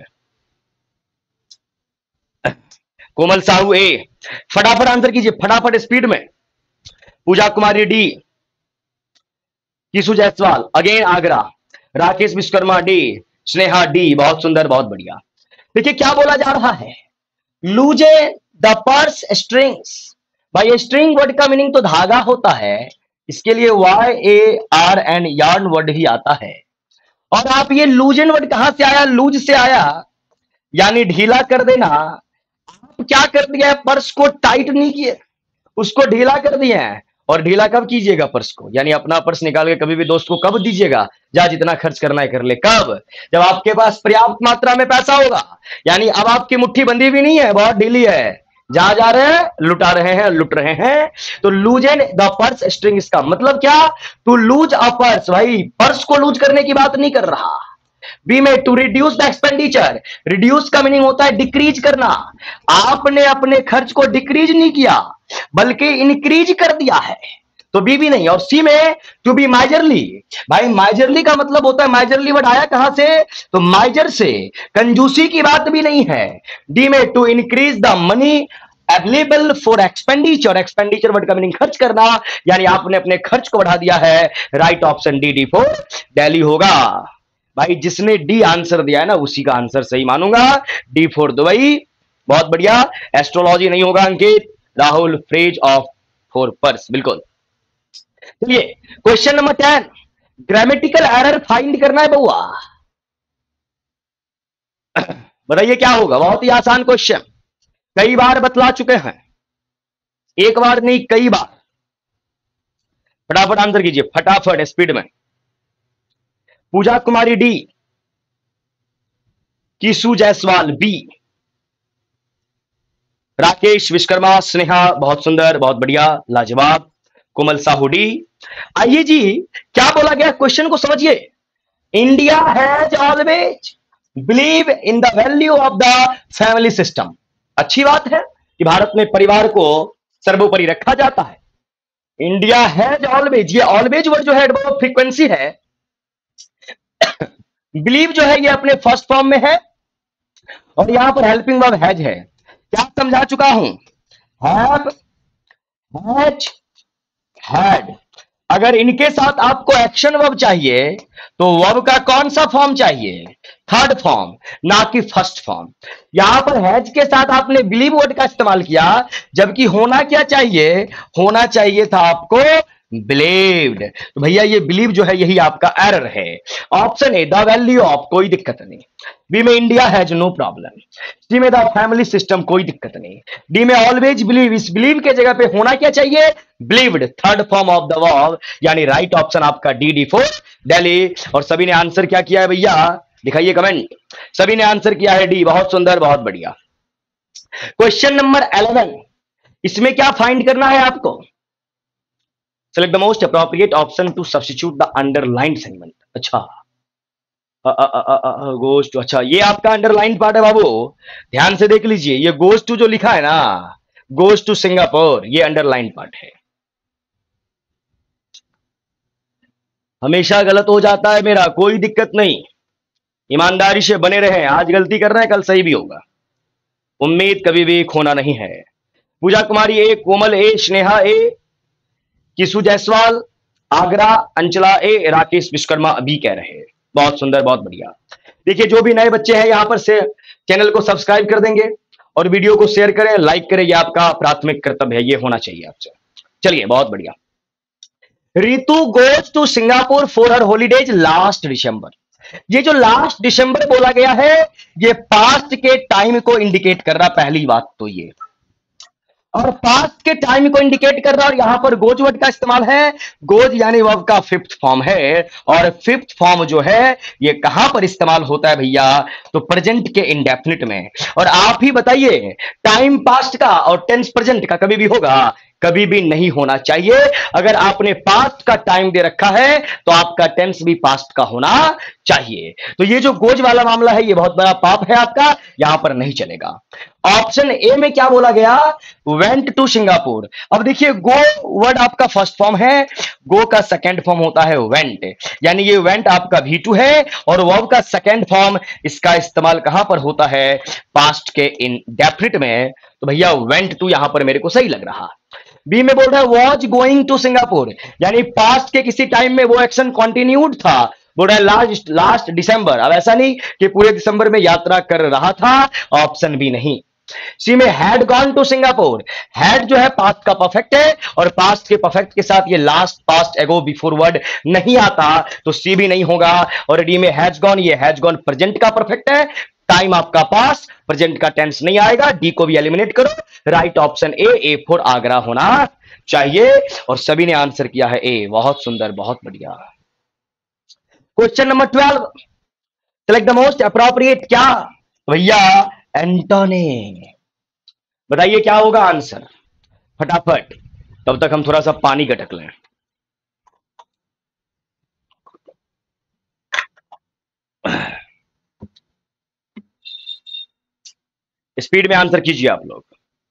कोमल साहू ए, फटाफट आंसर कीजिए, फटाफट स्पीड में। Pooja Kumari D, Kishu Jaiswal again Agra, Rakesh Vishwakarma D, Sneha D, बहुत सुंदर, बहुत बढ़िया। देखिए क्या बोला जा रहा है, लूजे द पर्स स्ट्रिंग्स। भाई स्ट्रिंग वर्ड का मीनिंग तो धागा होता है, इसके लिए Y A R N yarn word ही आता है। और आप ये लूजन वर्ड कहां से आया, लूज से आया, यानी ढीला कर देना। आप क्या कर दिया है, पर्स को टाइट नहीं किए, उसको ढीला कर दिया है। और ढीला कब कीजिएगा पर्स को, यानी अपना पर्स निकाल के कभी भी दोस्त को कब दीजिएगा, जा जितना खर्च करना है कर ले, कब, जब आपके पास पर्याप्त मात्रा में पैसा होगा। यानी अब आपकी मुट्ठी बंधी भी नहीं है, बहुत ढीली है, जा जा रहे हैं, लुटा रहे हैं, लुट रहे हैं। तो लूजन द पर्स स्ट्रिंग, इसका मतलब क्या, टू लूज अ पर्स, भाई पर्स को लूज करने की बात नहीं कर रहा। बी में to reduce the expenditure, reduce का मीनिंग होता है डिक्रीज करना। आपने अपने खर्च को डिक्रीज नहीं किया बल्कि इंक्रीज कर दिया है, तो बी भी नहीं। और सी में टू बी माइजरली, भाई माइजरली का मतलब होता है, माइजरली वर्ड आया कहां से, तो माइजर से, कंजूसी की बात भी नहीं है। डी में to increase the money available for expenditure, expenditure word का मीनिंग खर्च करना, यानी आपने अपने खर्च को बढ़ा दिया है। Right option D D for Delhi होगा। भाई जिसने डी आंसर दिया है ना, उसी का आंसर सही मानूंगा, डी फोर दुबई, बहुत बढ़िया। एस्ट्रोलॉजी नहीं होगा Ankit, Rahul phrase of for purse, बिल्कुल। चलिए question number ten, grammatical error find करना है बउआ। बताइए क्या होगा, बहुत ही आसान क्वेश्चन, कई बार बतला चुके हैं, एक बार नहीं कई बार। फटाफट आंसर कीजिए, फटाफट स्पीड में। पूजा कुमारी डी, किशु जायसवाल बी, राकेश विश्वकर्मा, स्नेहा बहुत सुंदर, बहुत बढ़िया, लाजवाब, कोमल साहू डी। आइए जी, क्या बोला गया, क्वेश्चन को समझिए। India has always believe in the value of the family system. अच्छी बात है कि भारत में परिवार को सर्वोपरि रखा जाता है। इंडिया हैज ऑलवेज, ये ऑलवेज वर्ड जो है एडवर्ब फ्रीक्वेंसी है। बिलीव जो है ये अपने फर्स्ट फॉर्म में है, और यहां पर हेल्पिंग वर्ब हैज है। क्या समझा चुका हूं, हैव, हैज, हैड। अगर इनके साथ आपको एक्शन वर्ब चाहिए तो वर्ब का कौन सा फॉर्म चाहिए, थर्ड फॉर्म, ना कि फर्स्ट फॉर्म। यहां पर हैज के साथ आपने बिलीव वर्ड का इस्तेमाल किया, जबकि होना क्या चाहिए, होना चाहिए था आपको बिलीव्ड। तो भैया ये बिलीव जो है यही आपका एरर है। Option A the value of, कोई दिक्कत नहीं। बी में India has no problem. C में द फैमिली सिस्टम, कोई दिक्कत नहीं। डी में ऑलवेज बिलीव, इस बिलीव के जगह पे होना क्या चाहिए, believed, third form of the verb, यानी राइट ऑप्शन आपका डी डी फोर दिल्ली। और सभी ने आंसर क्या किया है भैया, दिखाइए कमेंट। सभी ने आंसर किया है डी, बहुत सुंदर, बहुत बढ़िया। क्वेश्चन नंबर इलेवन, इसमें क्या फाइंड करना है आपको, select the most appropriate option to substitute the underlined segment. अच्छा गोज टू, अच्छा ये आपका अंडरलाइन पार्ट है बाबू, ध्यान से देख लीजिए। ये गोज टू जो लिखा है ना, गोज टू सिंगापुर, ये अंडरलाइन पार्ट है। हमेशा गलत हो जाता है मेरा, कोई दिक्कत नहीं, ईमानदारी से बने रहे, आज गलती कर रहे हैं कल सही भी होगा, उम्मीद कभी भी खोना नहीं है। पूजा कुमारी ए, कोमल ए, स्नेहा ए, किशु जायसवाल आगरा, अंचला ए, राकेश विश्वकर्मा अभी कह रहे हैं, बहुत सुंदर, बहुत बढ़िया। देखिए जो भी नए बच्चे हैं यहां पर से चैनल को सब्सक्राइब कर देंगे और वीडियो को शेयर करें, लाइक करें, ये आपका प्राथमिक कर्तव्य है, ये होना चाहिए आपसे। चलिए बहुत बढ़िया। Ritu goes to Singapore for her holidays last December. ये जो लास्ट दिसंबर बोला गया है ये पास्ट के टाइम को इंडिकेट कर रहा, पहली बात तो ये, और पास्ट के टाइम को इंडिकेट कर रहा, और यहां पर गोज वर्ड का इस्तेमाल है। गोज यानी वर्ब का फिफ्थ फॉर्म है, और फिफ्थ फॉर्म जो है ये कहां पर इस्तेमाल होता है भैया, तो प्रेजेंट के इंडेफिनिट में। और आप ही बताइए, टाइम पास्ट का और टेंस प्रेजेंट का कभी भी होगा? कभी भी नहीं होना चाहिए। अगर आपने पास्ट का टाइम दे रखा है तो आपका टेंस भी पास्ट का होना चाहिए। तो ये जो गोज वाला मामला है ये बहुत बड़ा पाप है आपका, यहां पर नहीं चलेगा। ऑप्शन ए में क्या बोला गया, वेंट टू सिंगापुर। अब देखिए, गो वर्ड आपका फर्स्ट फॉर्म है, गो का सेकंड फॉर्म होता है वेंट, यानी ये वेंट आपका वी टू है, और वर्ब का सेकंड फॉर्म इसका इस्तेमाल कहां पर होता है, पास्ट के इंडेफिनिट में। तो भैया वेंट टू यहां पर मेरे को सही लग रहा। बी में बोल रहा है वॉज गोइंग टू सिंगापुर, यानी पास्ट के किसी टाइम में वो एक्शन कंटिन्यूड था, बोल रहा है लास्ट लास्ट दिसंबर। अब ऐसा नहीं कि पूरे दिसंबर में यात्रा कर रहा था, ऑप्शन बी नहीं। सी में had gone to Singapore, had जो है पास्ट का परफेक्ट है, और पास्ट के परफेक्ट के साथ ये last, past, ago, before word नहीं आता, तो सी भी नहीं होगा। और डी में हैज गॉन, ये हैज गॉन प्रेजेंट का परफेक्ट है, टाइम आपका पास, प्रेजेंट का टेंस नहीं आएगा। डी को भी एलिमिनेट करो, right option A, A for Agra होना चाहिए। और सभी ने आंसर किया है ए, बहुत सुंदर, बहुत बढ़िया। Question number twelve, select the most appropriate क्या, भैया एंटोनी। बताइए क्या होगा आंसर फटाफट, तब तक हम थोड़ा सा पानी गटक लें। स्पीड में आंसर कीजिए आप लोग।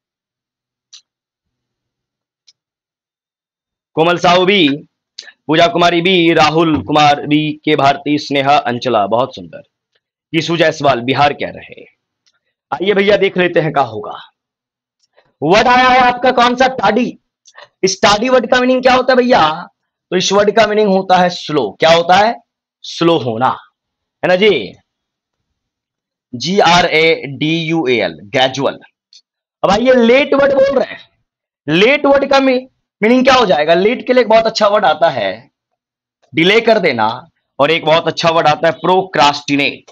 Komal Sahu B, Puja Kumari B, Rahul Kumar B, K Bharti, Sneha, Anchala, बहुत सुंदर। यीशु जायसवाल बिहार कह रहे। आइए भैया देख लेते हैं क्या होगा। वर्ड आया है आपका कौन सा, टाडी। इस टाडी वर्ड का मीनिंग क्या होता है भैया, तो इस वर्ड का मीनिंग होता है स्लो। क्या होता है, स्लो होना, है ना जी, G R A D U A L, gradual. अब आइए लेट वर्ड बोल रहे हैं, लेट वर्ड का मीनिंग क्या हो जाएगा। लेट के लिए एक बहुत अच्छा वर्ड आता है डिले कर देना, और एक बहुत अच्छा वर्ड आता है प्रोक्रास्टिनेट।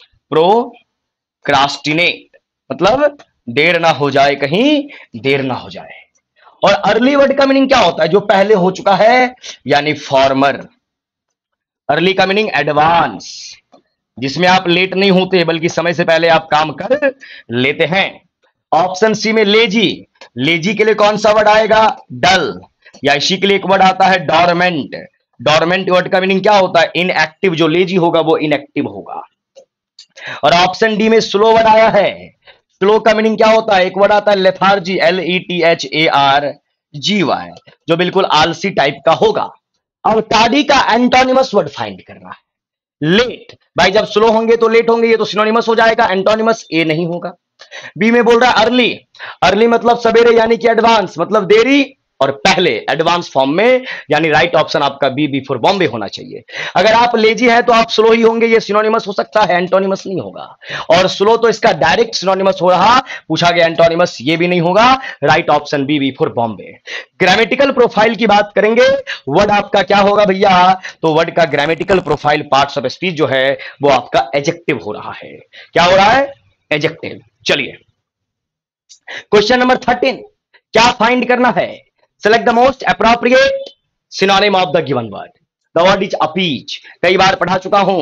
प्रोक्रास्टिनेट मतलब देर ना हो जाए, कहीं देर ना हो जाए। और अर्ली वर्ड का मीनिंग क्या होता है, जो पहले हो चुका है, यानी फॉर्मर। अर्ली का मीनिंग एडवांस, जिसमें आप लेट नहीं होते बल्कि समय से पहले आप काम कर लेते हैं। ऑप्शन सी में लेजी, लेजी के लिए कौन सा वर्ड आएगा, डल। या इसी के लिए एक वर्ड आता है डॉर्मेंट। डॉर्मेंट वर्ड का मीनिंग क्या होता है, इनएक्टिव। जो लेजी होगा वो इनएक्टिव होगा। और ऑप्शन डी में स्लो वर्ड आया है। स्लो का मीनिंग क्या होता है, एक वर्ड आता है lethargy, L E T H A R G Y, जो बिल्कुल आलसी टाइप का होगा। अब टाडी का एंटोनिमस वर्ड फाइंड करना है। लेट, भाई जब स्लो होंगे तो लेट होंगे, ये तो सिनोनिमस हो जाएगा, एंटोनिमस ए नहीं होगा। बी में बोल रहा है अर्ली, अर्ली मतलब सवेरे यानी कि एडवांस, मतलब देरी और पहले, एडवांस फॉर्म में, यानी राइट ऑप्शन आपका बी, बी फॉर बॉम्बे होना चाहिए। अगर आप लेजी हैं तो आप स्लो ही होंगे, ये सिनोनिमस हो सकता है, एंटोनिमस नहीं होगा। और स्लो तो इसका डायरेक्ट सिनोनिमस हो रहा, पूछा गया एंटोनिमस, ये भी नहीं होगा, right option B, B for Bombay. Grammatical profile की बात करेंगे, वर्ड आपका क्या होगा भैया, तो वर्ड का grammatical profile, parts of speech जो है वो आपका एडजेक्टिव हो रहा है। क्या हो रहा है, एडजेक्टिव। चलिए क्वेश्चन नंबर थर्टीन, क्या फाइंड करना है, select the most appropriate synonym of the given word. The word is appease, कई बार पढ़ा चुका हूं।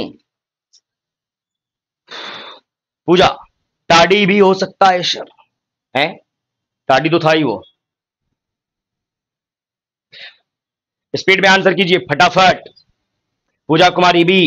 पूजा, टाडी भी हो सकता है सर, है टाडी तो था ही वो। स्पीड में आंसर कीजिए फटाफट। Puja Kumari B,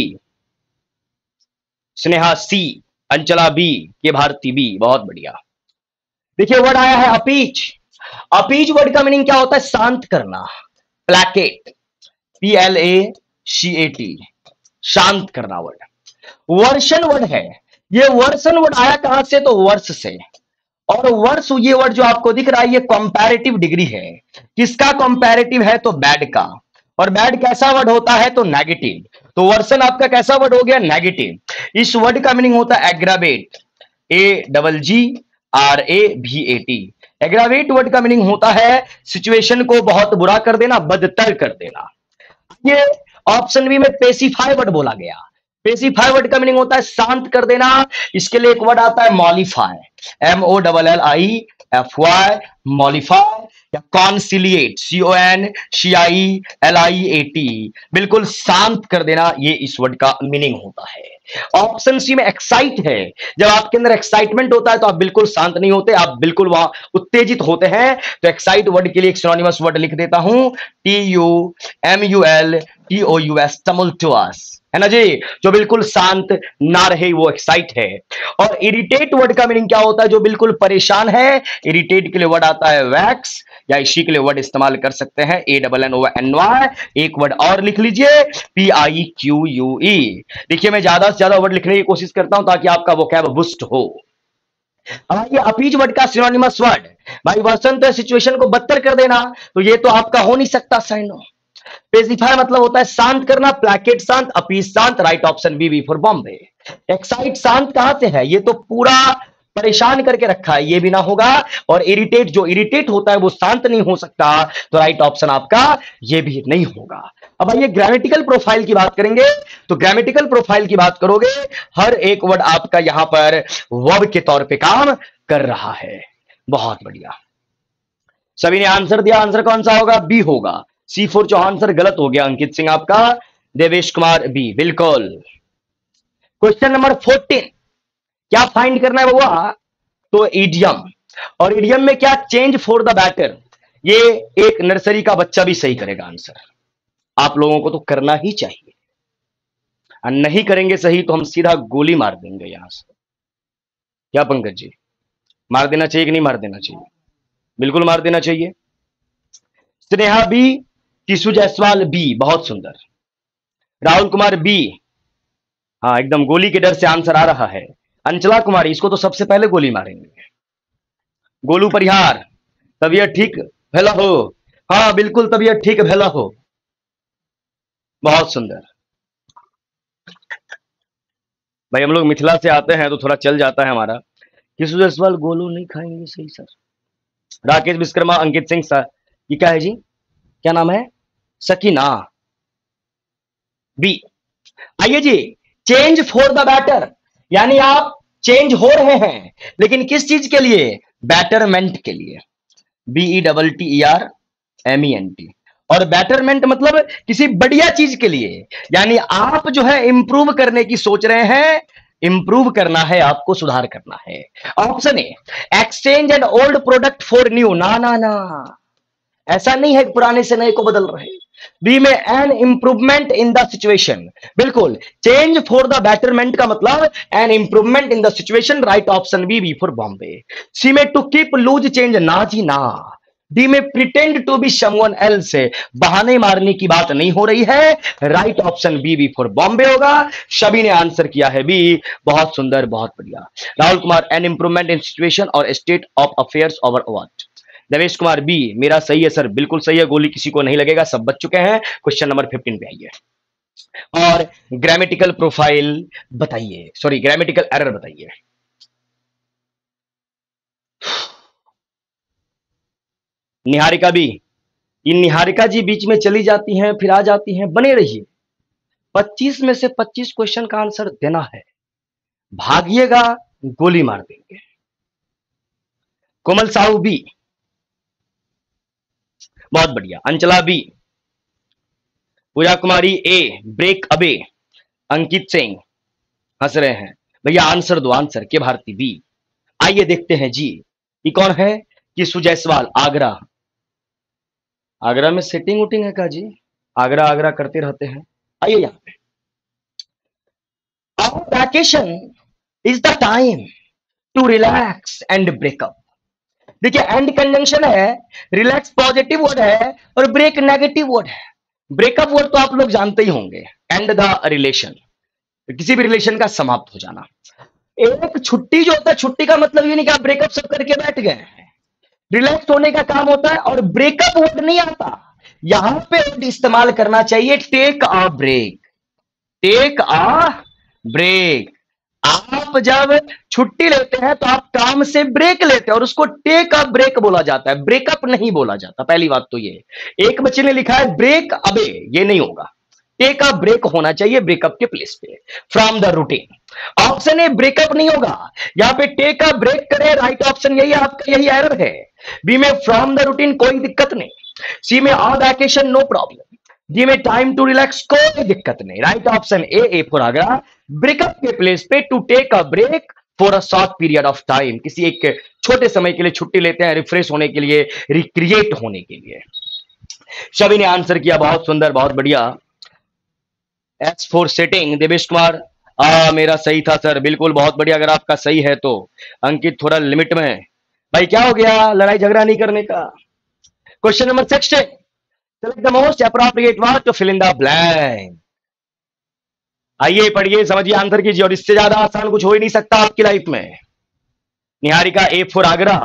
Sneha C, Anchala B, K Bharti B, बहुत बढ़िया। देखिए वर्ड आया है अपीच। अपीच वर्ड का मीनिंग क्या होता है, शांत करना, placate, P L A C A T, शांत करना वर्ड। वर्षन वर्ड है, ये वर्षन वर्ड आया कहां से, तो वर्ष से। और वर्ष, ये वर्ड जो आपको दिख रहा है ये कंपैरेटिव डिग्री है। किसका कंपैरेटिव है, तो बैड का। और बैड कैसा वर्ड होता है, तो नेगेटिव। तो वर्षन आपका कैसा वर्ड हो गया, नेगेटिव। इस वर्ड का मीनिंग होता है aggravate, A double G R A V A T. Aggravate word का मीनिंग होता है सिचुएशन को बहुत बुरा कर देना, बदतर कर देना। ये ऑप्शन बी में पेसिफाई वर्ड बोला गया। पेसिफाई वर्ड का मीनिंग होता है शांत कर देना। इसके लिए एक वर्ड आता है mollify, M O double L I F Y, mollify या conciliate, C O N C I L I A T, बिल्कुल शांत कर देना, ये इस वर्ड का मीनिंग होता है। ऑप्शन सी में एक्साइट है, जब आपके अंदर एक्साइटमेंट होता है तो आप बिल्कुल शांत नहीं होते, आप बिल्कुल वहां उत्तेजित होते हैं। तो एक्साइट वर्ड के लिए एक सिनोनिमस वर्ड लिख देता हूं, T U M U L T O U S, tumultuous, है ना जी, जो बिल्कुल शांत ना रहे वो एक्साइट है। और इरिटेट वर्ड का मीनिंग क्या होता है, जो बिल्कुल परेशान है। इरिटेट के लिए वर्ड आता है वैक्स, या इसी के लिए वर्ड इस्तेमाल कर सकते हैं A double N O N Y. एक वर्ड और लिख लीजिए, P I Q U E. देखिए मैं ज्यादा से ज्यादा वर्ड लिखने की कोशिश करता हूं ताकि आपका वोकैब बूस्ट हो। अब ये अपीज वर्ड का सिनोनिमस वर्ड, भाई वसंत सिचुएशन को बदतर कर देना, तो ये तो आपका हो नहीं सकता साइनो। पेसिफाई मतलब होता है शांत करना, प्लैकेट शांत, अपीज शांत, right option B B for Bombay. Excite शांत कहां से है, ये तो पूरा परेशान करके रखा है, ये भी ना होगा। और इरिटेट, जो इरिटेट होता है वो शांत नहीं हो सकता, तो राइट ऑप्शन आपका ये भी नहीं होगा। अब आइए ग्रामेटिकल प्रोफाइल की बात करेंगे। तो ग्रामेटिकल प्रोफाइल की बात करोगे, हर एक वर्ड आपका यहां पर वर्ब के तौर पे काम कर रहा है। बहुत बढ़िया, सभी ने आंसर दिया। आंसर कौन सा होगा, बी होगा। सी फोर चौहान आंसर गलत हो गया, अंकित सिंह आपका, देवेश कुमार बी, बिल्कुल। क्वेश्चन नंबर फोर्टीन, क्या फाइंड करना है बउआ, तो इडियम। और इडियम में क्या, चेंज फॉर द बेटर। ये एक नर्सरी का बच्चा भी सही करेगा आंसर, आप लोगों को तो करना ही चाहिए, और नहीं करेंगे सही तो हम सीधा गोली मार देंगे यहां से। क्या पंकज जी, मार देना चाहिए कि नहीं मार देना चाहिए, बिल्कुल मार देना चाहिए। स्नेहा बी, टिशु जायसवाल बी, बहुत सुंदर। राहुल कुमार बी, हाँ एकदम गोली के डर से आंसर आ रहा है। अंचला कुमारी, इसको तो सबसे पहले गोली मारेंगे। गोलू परिहार, तबीयत ठीक भेला हो, हाँ बिल्कुल तबीयत ठीक भेला हो, बहुत सुंदर। भाई हम लोग मिथिला से आते हैं तो थोड़ा चल जाता है हमारा। टिशु जायसवाल गोलू नहीं खाएंगे, सही सर। राकेश विश्वकर्मा, अंकित सिंह सर, ये क्या है जी, क्या नाम है, सकीना बी। आइए जी, चेंज फॉर द बेटर, यानी आप चेंज हो रहे हैं, लेकिन किस चीज के लिए, बेटरमेंट के लिए, B E double T E R M E N T. और बेटरमेंट मतलब किसी बढ़िया चीज के लिए, यानी आप जो है इंप्रूव करने की सोच रहे हैं, इंप्रूव करना है आपको, सुधार करना है। Option A, exchange and old product for new, ना ना ना, ऐसा नहीं है पुराने से नए को बदल रहे। बी में an improvement in the situation, बिल्कुल, चेंज फॉर द बेटरमेंट का मतलब an improvement in the situation, right option B B for Bombay. C में टू कीप लूज चेंज, ना जी ना। डी में pretend to be someone else, से बहाने मारने की बात नहीं हो रही है, right option B B for Bombay होगा। सभी ने आंसर किया है बी, बहुत सुंदर, बहुत बढ़िया। Rahul Kumar, an improvement in situation और state of affairs over what. Devesh Kumar B, मेरा सही है सर, बिल्कुल सही है, गोली किसी को नहीं लगेगा, सब बच चुके हैं। क्वेश्चन नंबर फिफ्टीन पे आइए और ग्रामेटिकल प्रोफाइल बताइए, सॉरी ग्रामेटिकल एरर बताइए। निहारिका बी, इन निहारिका जी बीच में चली जाती हैं फिर आ जाती हैं, बने रहिए। पच्चीस में से पच्चीस क्वेश्चन का आंसर देना है, भागिएगा गोली मार देंगे। कोमल साहू बी, बहुत बढ़िया। Anchala B, Puja Kumari A, break अबे, अंकित सिंह हंस रहे हैं, भैया आंसर दो, आंसर के भारती बी। आइए देखते हैं जी, ये कौन है, टिशु जायसवाल, आगरा। आगरा में सेटिंग उटिंग है का जी, आगरा आगरा करते रहते हैं। आइए यहां पे, our vacation is the time to relax and breakup. देखिए एंड कंजंक्शन है, रिलैक्स पॉजिटिव वर्ड है और ब्रेक नेगेटिव वर्ड है। ब्रेकअप वर्ड तो आप लोग जानते ही होंगे, एंड द रिलेशन, किसी भी रिलेशन का समाप्त हो जाना। एक छुट्टी जो होता है, छुट्टी का मतलब ये नहीं कि आप ब्रेकअप सब करके बैठ गए हैं, रिलैक्स होने का काम होता है। और ब्रेकअप वर्ड नहीं आता, यहां पे वर्ड इस्तेमाल करना चाहिए take a break, take a break. आप जब छुट्टी लेते हैं तो आप काम से ब्रेक लेते हैं और उसको टेक अ ब्रेक बोला जाता है, ब्रेकअप नहीं बोला जाता। पहली बात तो ये, एक बच्चे ने लिखा है ब्रेक अबे, ये नहीं होगा, टेक अ ब्रेक होना चाहिए ब्रेकअप के प्लेस पे, from the routine. Option A breakup नहीं होगा, यहां पे टेक अ ब्रेक करे, राइट ऑप्शन यही आपका, यही एरर है। बी में फ्रॉम द रूटीन कोई दिक्कत नहीं, सी में on vacation no problem, D में टाइम टू रिलैक्स कोई दिक्कत नहीं। Right option A A for Agra, breakup के प्लेस पे to take a break for a short period of time, किसी एक छोटे समय के लिए छुट्टी लेते हैं, रिफ्रेश होने के लिए, रिक्रिएट होने के लिए। सभी ने आंसर किया, बहुत सुंदर, बहुत बढ़िया। S for setting, Devesh Kumar, आ, मेरा सही था सर, बिल्कुल, बहुत बढ़िया। अगर आपका सही है तो अंकित थोड़ा लिमिट में, भाई क्या हो गया, लड़ाई झगड़ा नहीं करने का। Question number sixteen, select the most appropriate word to fill in the blank. आइए पढ़िए, समझिए, आंसर कीजिए, और इससे ज्यादा आसान कुछ हो ही नहीं सकता आपकी लाइफ में। निहारिका, ए फॉर आगरा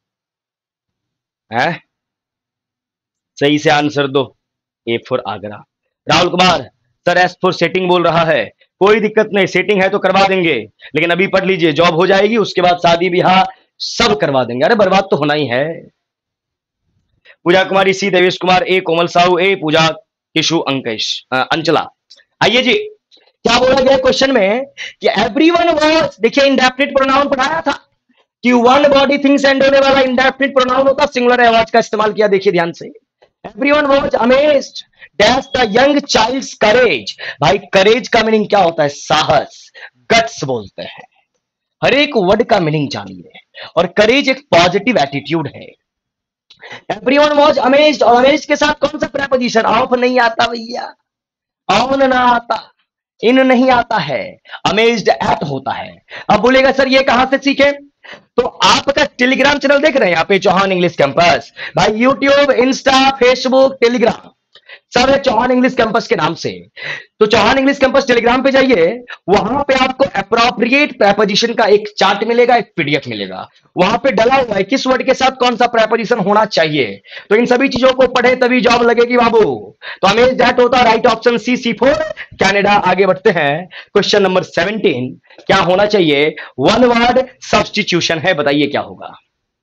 है, सही से आंसर दो, A for Agra. Rahul Kumar, sir S for setting बोल रहा है, कोई दिक्कत नहीं, सेटिंग है तो करवा देंगे, लेकिन अभी पढ़ लीजिए, जॉब हो जाएगी, उसके बाद शादी ब्याह सब करवा देंगे। अरे बर्बाद तो होना ही है। पूजा कुमारी सी, देवेश कुमार ए, कोमल साहू ए, पूजा किशु अंकेश अंचला। आइए जी, क्या बोला गया क्वेश्चन में कि एवरीवन वाज, देखिए इंडेफिनिट प्रोनाउन पढ़ाया था कि वन बॉडी थिंग्स एंड होने वाला इंडेफिनिट प्रोनाउन होता, सिंगुलर आवाज का इस्तेमाल किया, देखिए ध्यान से। Everyone was amazed that's the young child's courage. भाई करेज का मीनिंग क्या होता है, साहस, गट्स बोलते हैं। हर एक वर्ड का मीनिंग जानिए, और करेज एक पॉजिटिव एटीट्यूड है। एवरीवन वाज अमेज्ड, और अमेज्ड के साथ कौन सा प्रेपोजिशन, ऑफ नहीं आता भैया, ऑन ना आता, इन नहीं आता है, अमेज्ड एट होता है। अब बोलेगा सर ये कहां से सीखे, तो आपका टेलीग्राम चैनल देख रहे हैं यहाँ पे, चौहान इंग्लिश कैंपस, भाई यूट्यूब, इंस्टा, फेसबुक, टेलीग्राम सब है चौहान इंग्लिश कैंपस के नाम से। तो चौहान इंग्लिश कैंपस टेलीग्राम पे जाइए, वहां पे आपको अप्रोप्रिएट प्रेपोजिशन का एक चार्ट मिलेगा, एक पीडीएफ मिलेगा, वहां पे डला हुआ है किस वर्ड के साथ कौन सा प्रेपोजिशन होना चाहिए। तो इन सभी चीजों को पढ़े तभी जॉब लगेगी बाबू। तो अमेज दैट होता, right option C, C for Canada. आगे बढ़ते हैं, क्वेश्चन नंबर सेवनटीन, क्या होना चाहिए, वन वर्ड सब्स्टिट्यूशन है, बताइए क्या होगा।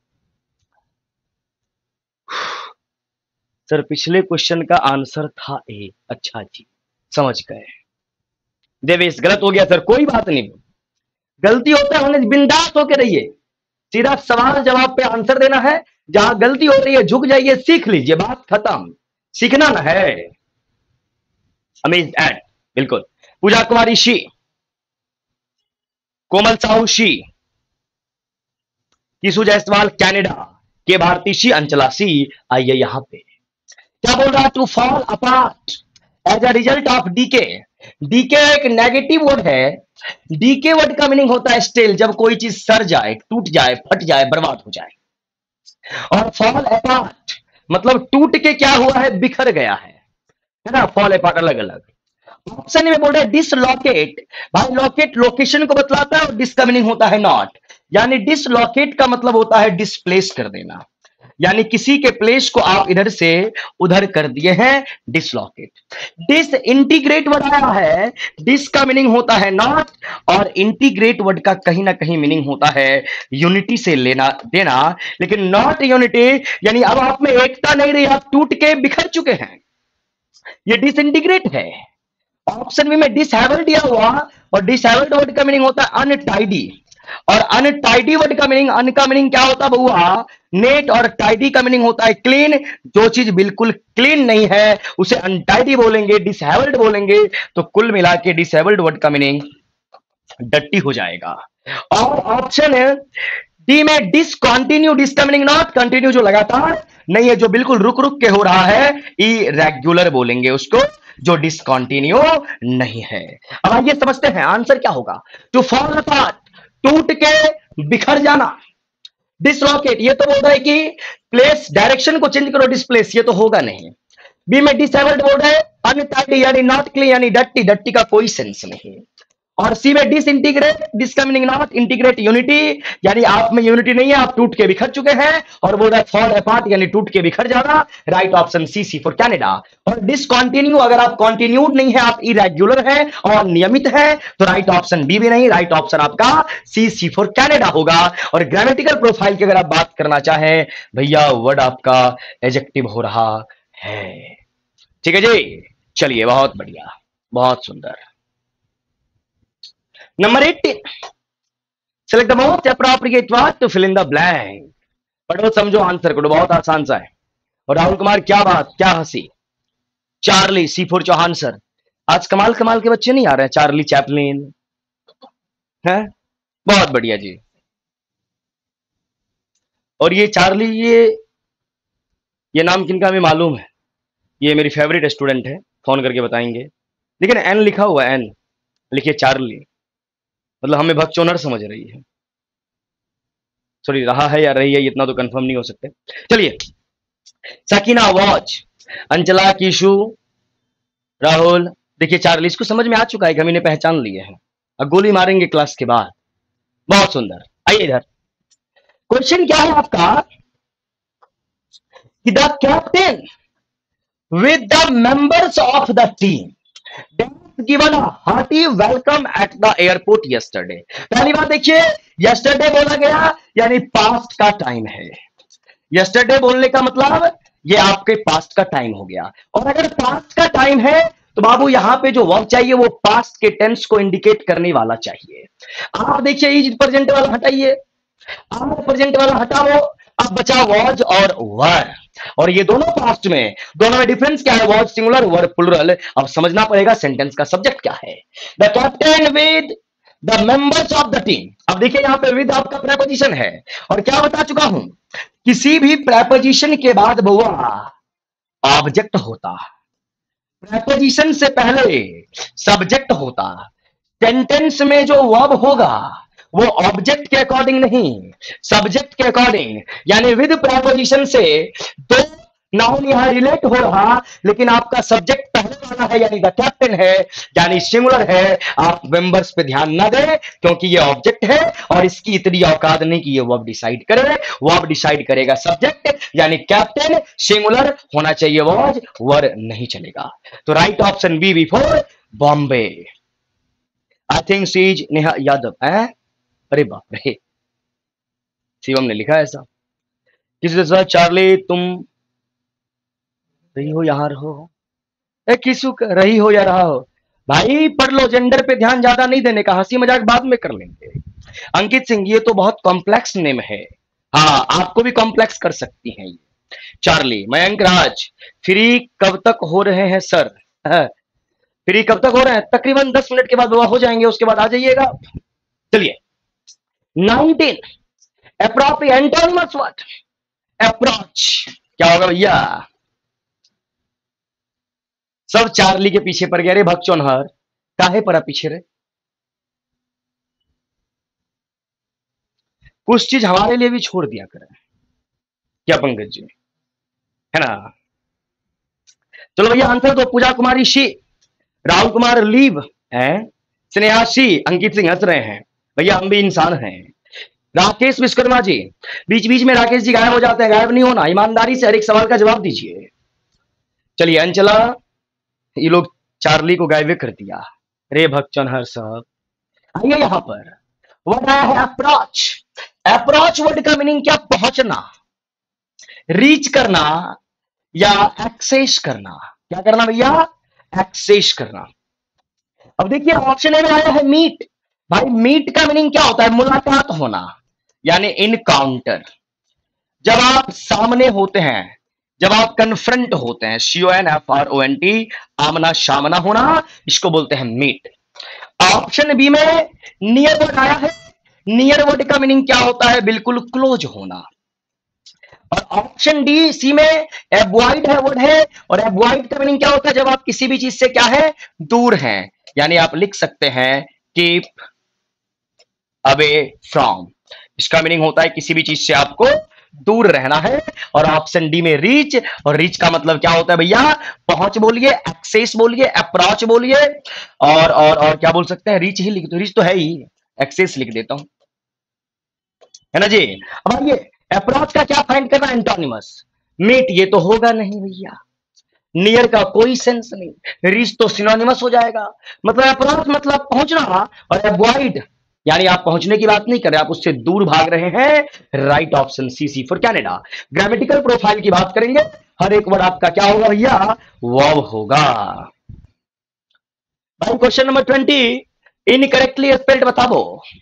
सर पिछले क्वेश्चन का आंसर था ए, अच्छा जी समझ गए। देवेश गलत हो गया सर, कोई बात नहीं, गलती होता है, होने बिंदास होकर रहिए, सीधा सवाल जवाब पे आंसर देना है, जहां गलती हो रही है झुक जाइए, सीख लीजिए, बात खत्म, सीखना ना है। अमेज एट, बिल्कुल। Puja Kumari C, Komal Sahu C, Kishu Jaiswal Canada, K Bharti she, Anchala सी। आइए यहां पे क्या बोल रहा है, to fall apart as a result of decay. Decay एक नेगेटिव वर्ड है, डीके वर्ड का मीनिंग होता है स्टेल, जब कोई चीज सड़ जाए, टूट जाए, फट जाए, बर्बाद हो जाए। और फॉल अपार्ट मतलब टूट के क्या हुआ है, बिखर गया है, है ना, फॉल अपार्ट अलग अलग। ऑप्शन में बोल रहे हैं डिसलोकेट, भाई लोकेट लोकेशन को बतलाता है, और डिस का मीनिंग होता है नॉट, यानी डिसलोकेट का मतलब होता है डिस्प्लेस कर देना, यानी किसी के प्लेस को आप इधर से उधर कर दिए हैं, डिसलोकेट। डिस इंटीग्रेट वर्ड आया है, डिस का मीनिंग होता है नॉट, और इंटीग्रेट वर्ड का कहीं ना कहीं मीनिंग होता है यूनिटी से लेना देना, लेकिन नॉट यूनिटी, यानी अब आप में एकता नहीं रही, आप टूट के बिखर चुके हैं, ये डिसइंटीग्रेट है। ऑप्शन बी में डिसहेबल्ड दिया हुआ, और डिसहेबल्ड वर्ड का मीनिंग होता है अनटाइडी, और अनटाइडी वर्ड का मीनिंग, अन का मीनिंग क्या होता है बउआ, नेट, और टाइडी का मीनिंग होता है क्लीन, जो चीज बिल्कुल क्लीन नहीं है उसे अनटाइडी बोलेंगे, डिसहेबल्ड बोलेंगे, तो कुल मिला के डिसहेबल्ड वर्ड का मीनिंग डट्टी हो जाएगा। और ऑप्शन है डी में डिसकंटिन्यू, डिस का मीनिंग नॉट, कंटिन्यू जो लगातार नहीं है, जो बिल्कुल रुक रुक के हो रहा है, इरेगुलर बोलेंगे उसको, जो डिसकंटिन्यू नहीं है। अब आइए समझते हैं आंसर क्या होगा, टू फॉल अपार्ट टूट के बिखर जाना, डिसलोकेट ये तो बोलता है कि प्लेस डायरेक्शन को चेंज करो, डिस्प्लेस ये तो होगा नहीं। बी में डिसेबल्ड बोल रहा है, अनटाइडी यानी नॉट क्लीन, यानी डट्टी, डट्टी का कोई सेंस नहीं। और सी में डिसइंटीग्रेट, डिस का मीनिंग नॉट, इंटीग्रेट यूनिटी, यानी आप में यूनिटी नहीं है, आप टूट के बिखर चुके हैं, और बोल रहा है फॉल अपार्ट यानी टूट के बिखर जाना, right option C, C for Canada. और डिसकंटिन्यू, अगर आप कंटिन्यूड नहीं है, आप इरेगुलर है और नियमित है, तो राइट ऑप्शन बी भी नहीं, राइट ऑप्शन आपका सी, सी फॉर कनाडा होगा। और ग्रामेटिकल प्रोफाइल की अगर आप बात करना चाहें भैया, वर्ड आपका एडजेक्टिव हो रहा है, ठीक है जी। चलिए, बहुत बढ़िया, बहुत सुंदर। Number eighteen, select the most appropriate word to fill in the blank. पढ़ो समझो आंसर करो, बहुत आसान सा है। और राहुल कुमार, क्या बात, क्या हंसी। Charlie, C for Chauhan sir, आज कमाल कमाल के बच्चे नहीं आ रहे हैं। चार्ली चैपलिन है, बहुत बढ़िया जी। और ये चार्ली, ये ये नाम किनका हमें मालूम है, ये मेरी फेवरेट स्टूडेंट है, फोन करके बताएंगे। लेकिन एन लिखा हुआ है, एन लिखिए चार्ली, मतलब हमें भगचोनर समझ रही है। सॉरी, रहा है या रही है इतना तो कंफर्म नहीं हो सकते। चलिए, सकीना वॉच, अंचला, कीशु, राहुल, देखिए चार्ली, इसको समझ में आ चुका है कि हम इन्हें पहचान लिए हैं। अब गोली मारेंगे क्लास के बाद। बहुत सुंदर, आइए इधर। क्वेश्चन क्या है आपका कि the captain with the members of the team that given a hearty welcome at the airport yesterday। पहली बात देखिए, yesterday बोला गया यानी पास्ट का टाइम है। yesterday बोलने का मतलब ये आपके पास्ट का टाइम हो गया। और अगर पास्ट का टाइम है तो बाबू यहां पे जो वर्ब चाहिए वो पास्ट के टेंस को इंडिकेट करने वाला चाहिए। आप देखिए, इज प्रेजेंट वाला हटाइए, आप प्रेजेंट वाला हटाओ, अब बचा वॉज और वर। और ये दोनों पास्ट में, दोनों में डिफरेंस क्या है, वॉज सिंगुलर, वर प्लुरल। अब समझना पड़ेगा सेंटेंस का सब्जेक्ट क्या है। The captain with the members of the team. अब देखिए यहां पे विद आपका प्रेपोजिशन है, और क्या बता चुका हूं, किसी भी प्रेपोजिशन के बाद बुआ ऑब्जेक्ट होता, प्रेपोजिशन से पहले सब्जेक्ट होता। सेंटेंस में जो वर्ब होगा वो ऑब्जेक्ट के अकॉर्डिंग नहीं, सब्जेक्ट के अकॉर्डिंग। यानी विद प्रेपोजिशन से दो नाउन यहां रिलेट हो रहा, लेकिन आपका सब्जेक्ट पहले वाला है यानी द कैप्टन है, यानी सिंगुलर है। आप मेंबर्स पे ध्यान ना दें क्योंकि ये ऑब्जेक्ट है और इसकी इतनी औकात नहीं कि ये वर्ब डिसाइड करे। वर्ब डिसाइड करेगा सब्जेक्ट, यानी कैप्टन सिंगुलर होना चाहिए, वॉज वर नहीं चलेगा। तो right option B before Bombay. I think she's Neha Yadav है। अरे बाप रे, शिवम ने लिखा ऐसा। किसी तरह चार्ली तुम रही हो यहाँ रहो, ए किसु रही हो या रहा हो, भाई पढ़ लो। जेंडर पे ध्यान ज्यादा नहीं देने का, हंसी मजाक बाद में कर लेंगे। अंकित सिंह, ये तो बहुत कॉम्प्लेक्स नेम है। हाँ, आपको भी कॉम्प्लेक्स कर सकती हैं ये। चार्ली, मयंक राज, फ्री कब तक हो रहे हैं सर? फ्री कब तक हो रहे हैं? तकरीबन दस मिनट के बाद बाबा हो जाएंगे, उसके बाद आ जाइएगा। चलिए, nineteen, appropriate antonymous word approach. क्या होगा भैया? सब चार्ली के पीछे पड़ गए। रे भगचोनहर, काहे पड़ा पीछे रे? कुछ चीज हमारे लिए भी छोड़ दिया करें, क्या पंकज जी, है ना? चलो भैया आंसर दो। पूजा कुमारी शी, राहुल कुमार लीव है, स्नेहा शी, अंकित सिंह हंस रहे हैं। भैया हम भी इंसान हैं। राकेश विश्वकर्मा जी, बीच बीच में राकेश जी गायब हो जाते हैं, गायब नहीं होना। ईमानदारी से हर एक सवाल का जवाब दीजिए। चलिए अंचला, ये लोग चार्ली को गायब कर दिया। रे भगचोनहर साहब, आइए यहां पर। वर्ड आया है अप्रोच। अप्रोच वर्ड का मीनिंग क्या? पहुंचना, रीच करना या एक्सेस करना। क्या करना भैया? एक्सेस करना। अब देखिए ऑप्शन ए में आया है मीट। भाई मीट का मीनिंग क्या होता है? मुलाकात होना, यानी इनकाउंटर। जब आप सामने होते हैं, जब आप कन्फ्रंट होते हैं, C O N F R O N T, आमना सामना होना, इसको बोलते हैं मीट। ऑप्शन बी में नियर वर्ड आया है। नियर वर्ड का मीनिंग क्या होता है? बिल्कुल क्लोज होना। और ऑप्शन डी सी में एवॉइड है वर्ड है, और एवॉइड का मीनिंग क्या होता है? जब आप किसी भी चीज से क्या है? दूर हैं। यानी आप लिख सकते हैं कीप अवे फ्रॉम। इसका मीनिंग होता है किसी भी चीज से आपको दूर रहना है। और ऑप्शन डी में रीच, और रीच का मतलब क्या होता है भैया? पहुंच बोलिए, एक्सेस बोलिए, अप्रोच बोलिए, और और और क्या बोल सकते हैं? रीच ही लिख दो, रीच तो है ही, एक्सेस लिख देता हूं, है ना जी। अब आइए, अप्रोच का क्या फाइंड करना? एंटोनिमस। मीट ये तो होगा नहीं भैया, नियर का कोई सेंस नहीं, रीच तो सिनोनिमस हो जाएगा। मतलब अप्रोच मतलब पहुंचना, और अवॉइड यानी आप पहुंचने की बात नहीं कर रहे, आप उससे दूर भाग रहे हैं। Right option C, C for Canada. Grammatical profile की बात करेंगे, हर एक वर्ड आपका क्या होगा भैया? वर्ब होगा। भाई question number twenty incorrectly spelled बता दो।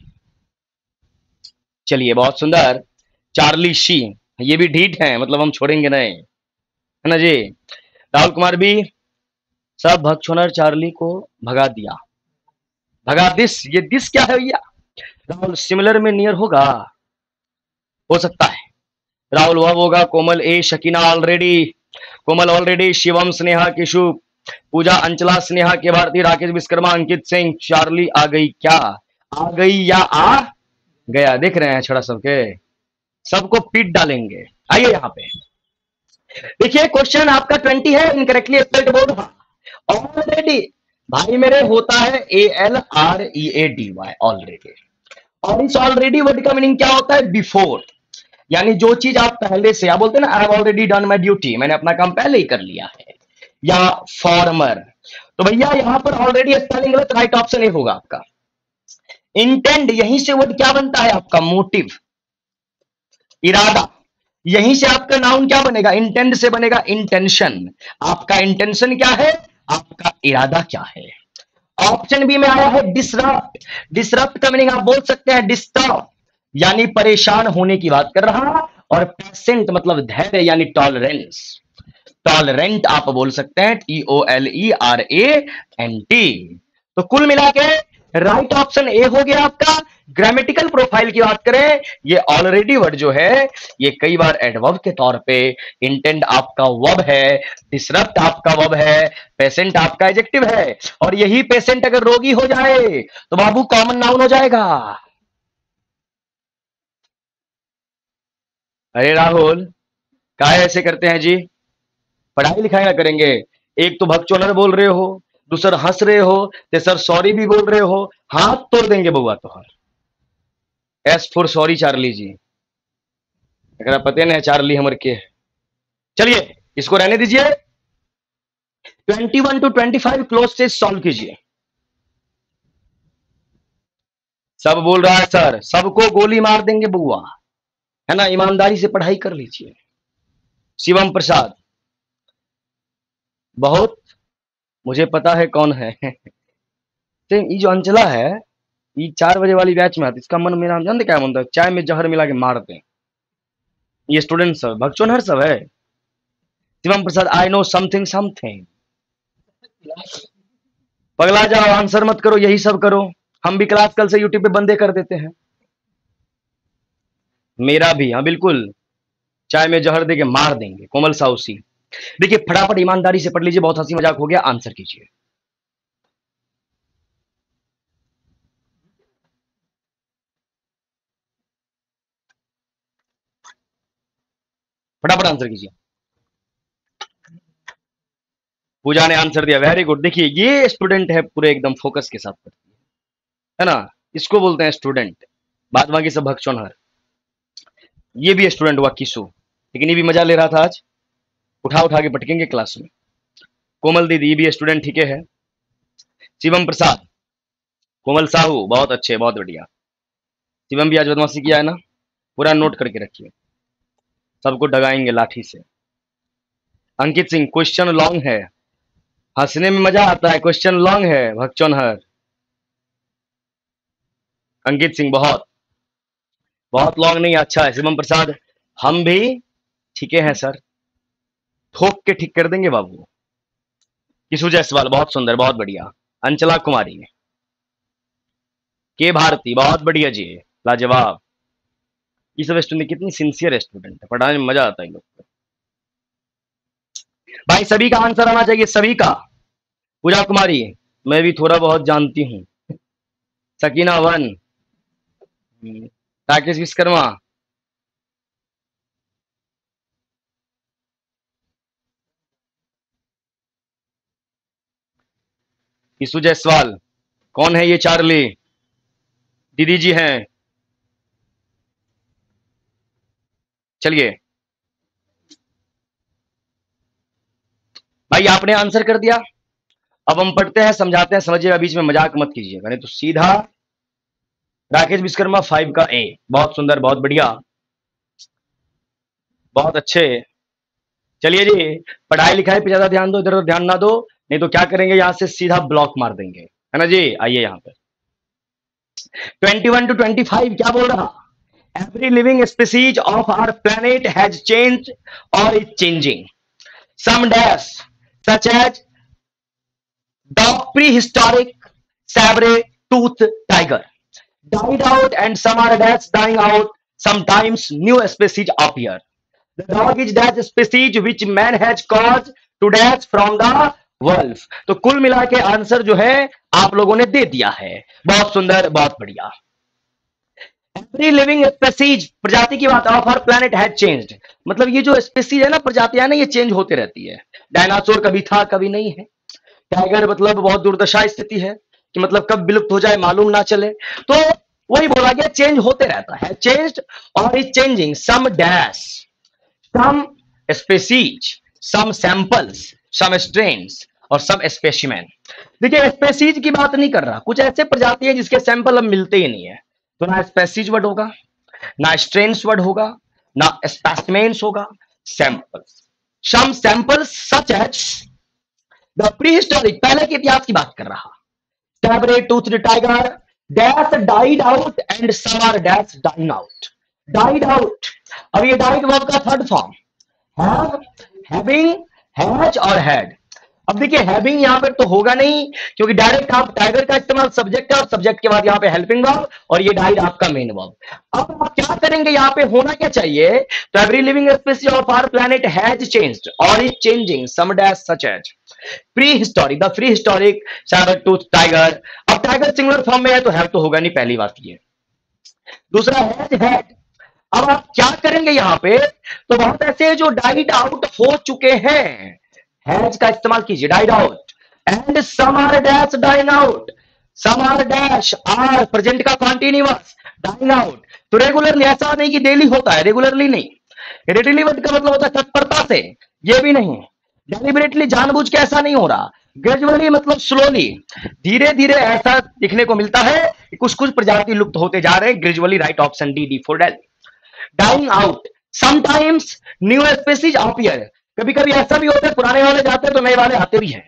चलिए बहुत सुंदर, चार्ली शी, ये भी ढीठ है, मतलब हम छोड़ेंगे नहीं, है ना जी। राहुल कुमार भी, सब भक्षुनर चार्ली को भगा दिया, भगा दिस, ये दिस क्या है भैया? राहुल सिमिलर में नियर होगा, हो सकता है। राहुल वह होगा, Komal A, Shakina already, Komal already, Shivam, Sneha, Kishu, Pooja, Anchala, Sneha के भारती, राकेश विश्वकर्मा, अंकित सिंह, चार्ली आ गई क्या? आ गई या आ गया? देख रहे हैं छड़ा सबके, सबको पीट डालेंगे। आइए यहाँ पे देखिए, क्वेश्चन आपका ट्वेंटी है, इनकरेक्टली स्पेल्ड बोल रहा ऑलरेडी, भाई मेरे होता है A L R E A D Y, already. और इस ऑलरेडी वर्ड का मीनिंग क्या होता है? बिफोर, यानी जो चीज आप पहले से, आप बोलते हैं ना I have already done my duty, मैंने अपना काम पहले ही कर लिया है, या फॉर्मर। तो भैया यहां पर ऑलरेडी स्पेलिंग गलत, राइट ऑप्शन ए होगा आपका। इंटेंड, यहीं से वर्ड क्या बनता है आपका? मोटिव, इरादा। यहीं से आपका नाउन क्या बनेगा? इंटेंड से बनेगा इंटेंशन। आपका इंटेंशन क्या है? आपका इरादा क्या है? ऑप्शन बी में आया है डिसरप्ट। डिसरप्ट का मीनिंग आप बोल सकते हैं डिस्टर्ब, यानी परेशान होने की बात कर रहा। और पेशेंट मतलब धैर्य, यानी टॉलरेंस। टॉलरेंट आप बोल सकते हैं, T O L E R A N T. तो कुल मिला के राइट ऑप्शन ए हो गया आपका। ग्रामेटिकल प्रोफाइल की बात करें, ये ऑलरेडी वर्ड जो है ये कई बार एडवर्ब के तौर पे, इंटेंड आपका वर्ब है, डिसरप्ट आपका वर्ब है, पेशेंट आपका एडजेक्टिव है। और यही पेशेंट अगर रोगी हो जाए तो बाबू कॉमन नाउन हो जाएगा। अरे राहुल, काहे ऐसे करते हैं जी? पढ़ाई लिखाई ना करेंगे? एक तो भगचोनर बोल रहे हो, दूसर हंस रहे हो, तेसर सॉरी भी बोल रहे हो, हाथ तोड़ देंगे बउआ तोहर। S for sorry Charlie ji, अगर पते नहीं चार्ली हमर के। चलिए इसको रहने दीजिए। Twenty one to twenty five close से सॉल्व कीजिए। सब बोल रहा है सर, सबको गोली मार देंगे बुआ, है ना, ईमानदारी से पढ़ाई कर लीजिए। शिवम प्रसाद, बहुत, मुझे पता है कौन है। तो ये जो अंचला है, ये चार बजे वाली बैच में आती, इसका मन मेरा जानते क्या मन था? चाय में जहर मिला के मार दें। ये स्टूडेंट सब भगचोनहर सब है। Shivam Prasad, I know something something. पगला जाओ, आंसर मत करो, यही सब करो। हम भी क्लास कल से यूट्यूब पे बंदे कर देते हैं। मेरा भी, हाँ बिल्कुल, चाय में जहर दे के मार देंगे। कोमल साउसी, देखिए फटाफट ईमानदारी से पढ़ लीजिए, बहुत हंसी मजाक हो गया, आंसर कीजिए। फटाफट आंसर कीजिए। पूजा ने आंसर दिया, वेरी गुड। देखिए ये स्टूडेंट है, पूरे एकदम फोकस के साथ पढ़ती है, है ना, इसको बोलते हैं स्टूडेंट। बाद बाकी सब भगचोनहर। ये भी स्टूडेंट हुआ किसु, लेकिन ये भी मजा ले रहा था आज, उठा उठा के पटकेंगे क्लास में। कोमल दीदी, ये भी स्टूडेंट ठीक है। शिवम प्रसाद, कोमल साहू, बहुत अच्छे, बहुत बढ़िया। शिवम भी आज बदमाशी किया है ना, पूरा नोट करके रखिए, सबको डगाएंगे लाठी से। अंकित सिंह, क्वेश्चन लॉन्ग है, हंसने में मजा आता है, क्वेश्चन लॉन्ग है भगचोनहर। अंकित सिंह, बहुत बहुत लॉन्ग नहीं, अच्छा है। शिवम प्रसाद, हम भी ठीक है सर, ठोक के ठीक कर देंगे बाबू। किशु जायसवाल, बहुत सुंदर, बहुत बढ़िया। अंचला कुमारी, के भारती, बहुत बढ़िया जी, लाजवाब। ये सब स्टूडेंट कितनी सिंसियर स्टूडेंट है, पढ़ाने में मजा आता है इन लोग को। भाई सभी का आंसर आना चाहिए, सभी का। पूजा कुमारी, मैं भी थोड़ा बहुत जानती हूँ। सकीना वन, राकेश विश्वकर्मा, किशु जायसवाल, कौन है ये चार्ली? दीदी जी हैं। चलिए भाई आपने आंसर कर दिया, अब हम पढ़ते हैं, समझाते हैं, समझिएगा, बीच में मजाक मत कीजिएगा, नहीं तो सीधा राकेश विश्वकर्मा फाइव का ए, बहुत सुंदर, बहुत बढ़िया, बहुत अच्छे। चलिए जी, पढ़ाई लिखाई पे ज्यादा ध्यान दो, इधर ध्यान ना दो। नहीं तो क्या करेंगे, यहां से सीधा ब्लॉक मार देंगे, है ना जी। आइए यहां पे twenty one to twenty five क्या बोल रहा, every living species of our planet has change और is changing some dash such as the prehistoric sabre tooth tiger died out and some are dash dying out. Sometimes new species appear. The dog is that species which man has caused to dash from the wolf. तो कुल मिला के answer जो है आप लोगों ने दे दिया है। बहुत सुंदर, बहुत बढ़िया। Every living species, प्रजाति की बात, of our planet has changed, मतलब ये जो स्पीसीज है ना, प्रजातियां ना, ये चेंज होते रहती है। डायनासोर कभी था कभी नहीं है। टाइगर मतलब बहुत दुर्दशा स्थिति है कि मतलब कब विलुप्त हो जाए मालूम ना चले, तो वही बोला गया चेंज होते रहता है, चेंज्ड और is changing some dash some species some samples some strains और सम स्पेसिमेन। देखिए स्पेसीज की बात नहीं कर रहा, कुछ ऐसे प्रजाति है जिसके सैंपल अब मिलते ही नहीं है, तो ना स्पेसीज वर्ड होगा, ना स्ट्रेन्स वर्ड होगा, ना स्पेसिमेन्स होगा, samples. Some samples such as the prehistoric, पहले के इतिहास की बात कर रहा, sabre toothed tiger dash died out and some are dash dying out. Died out, अब ये डाइड वर्ब का third form, have, having, has और हैड। अब देखिए हैविंग यहां पर तो होगा नहीं, क्योंकि डायरेक्ट आप टाइगर का इस्तेमाल सब्जेक्ट है और सब्जेक्ट के बाद यहां पे हेल्पिंग वर्ब और ये डाइड आपका मेन वर्ब। अब आप क्या करेंगे, यहां पे होना क्या चाहिए, तो every living species of our planet has changed और is changing some dash such as prehistoric, the prehistoric sabre tooth tiger. अब टाइगर सिंगुलर फॉर्म में है तो हैव तो होगा नहीं, पहली बात ये। दूसरा हैज, हैड। अब आप क्या करेंगे यहां पे, तो बहुत ऐसे जो डाइड आउट हो चुके हैं, हैज का इस्तेमाल कीजिए, died out and some are dash dying out, some are dash are present का कॉन्टिन्यूअस डाइंग आउट। तो रेगुलरली, ऐसा नहीं कि डेली होता है, रेगुलरली नहीं। रेडिली वर्ड का मतलब होता है तत्परता से, ये भी नहीं। डेलिबरेटली, जानबूझ के ऐसा नहीं हो रहा। ग्रेजुअली मतलब स्लोली, धीरे धीरे ऐसा दिखने को मिलता है कि कुछ कुछ प्रजाति लुप्त होते जा रहे हैं। Gradually, right option D, D for daily. Dying out, sometimes new species appear, कभी कभी ऐसा भी होता है पुराने वाले जाते हैं तो नए वाले आते भी हैं।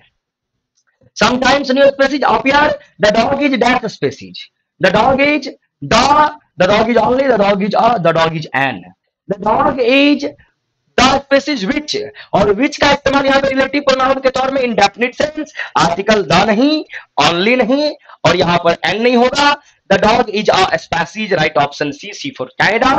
Sometimes new species appear, the dog is that species, the dog is the, the dog is only, the dog is a, the dog is an, the dog is the species which, और which का इस्तेमाल यहां पे relative pronoun के तौर में indefinite sense, article the नहीं, only नहीं, और यहां पर एन नहीं होगा। The dog is a species, right option C, C for Canada,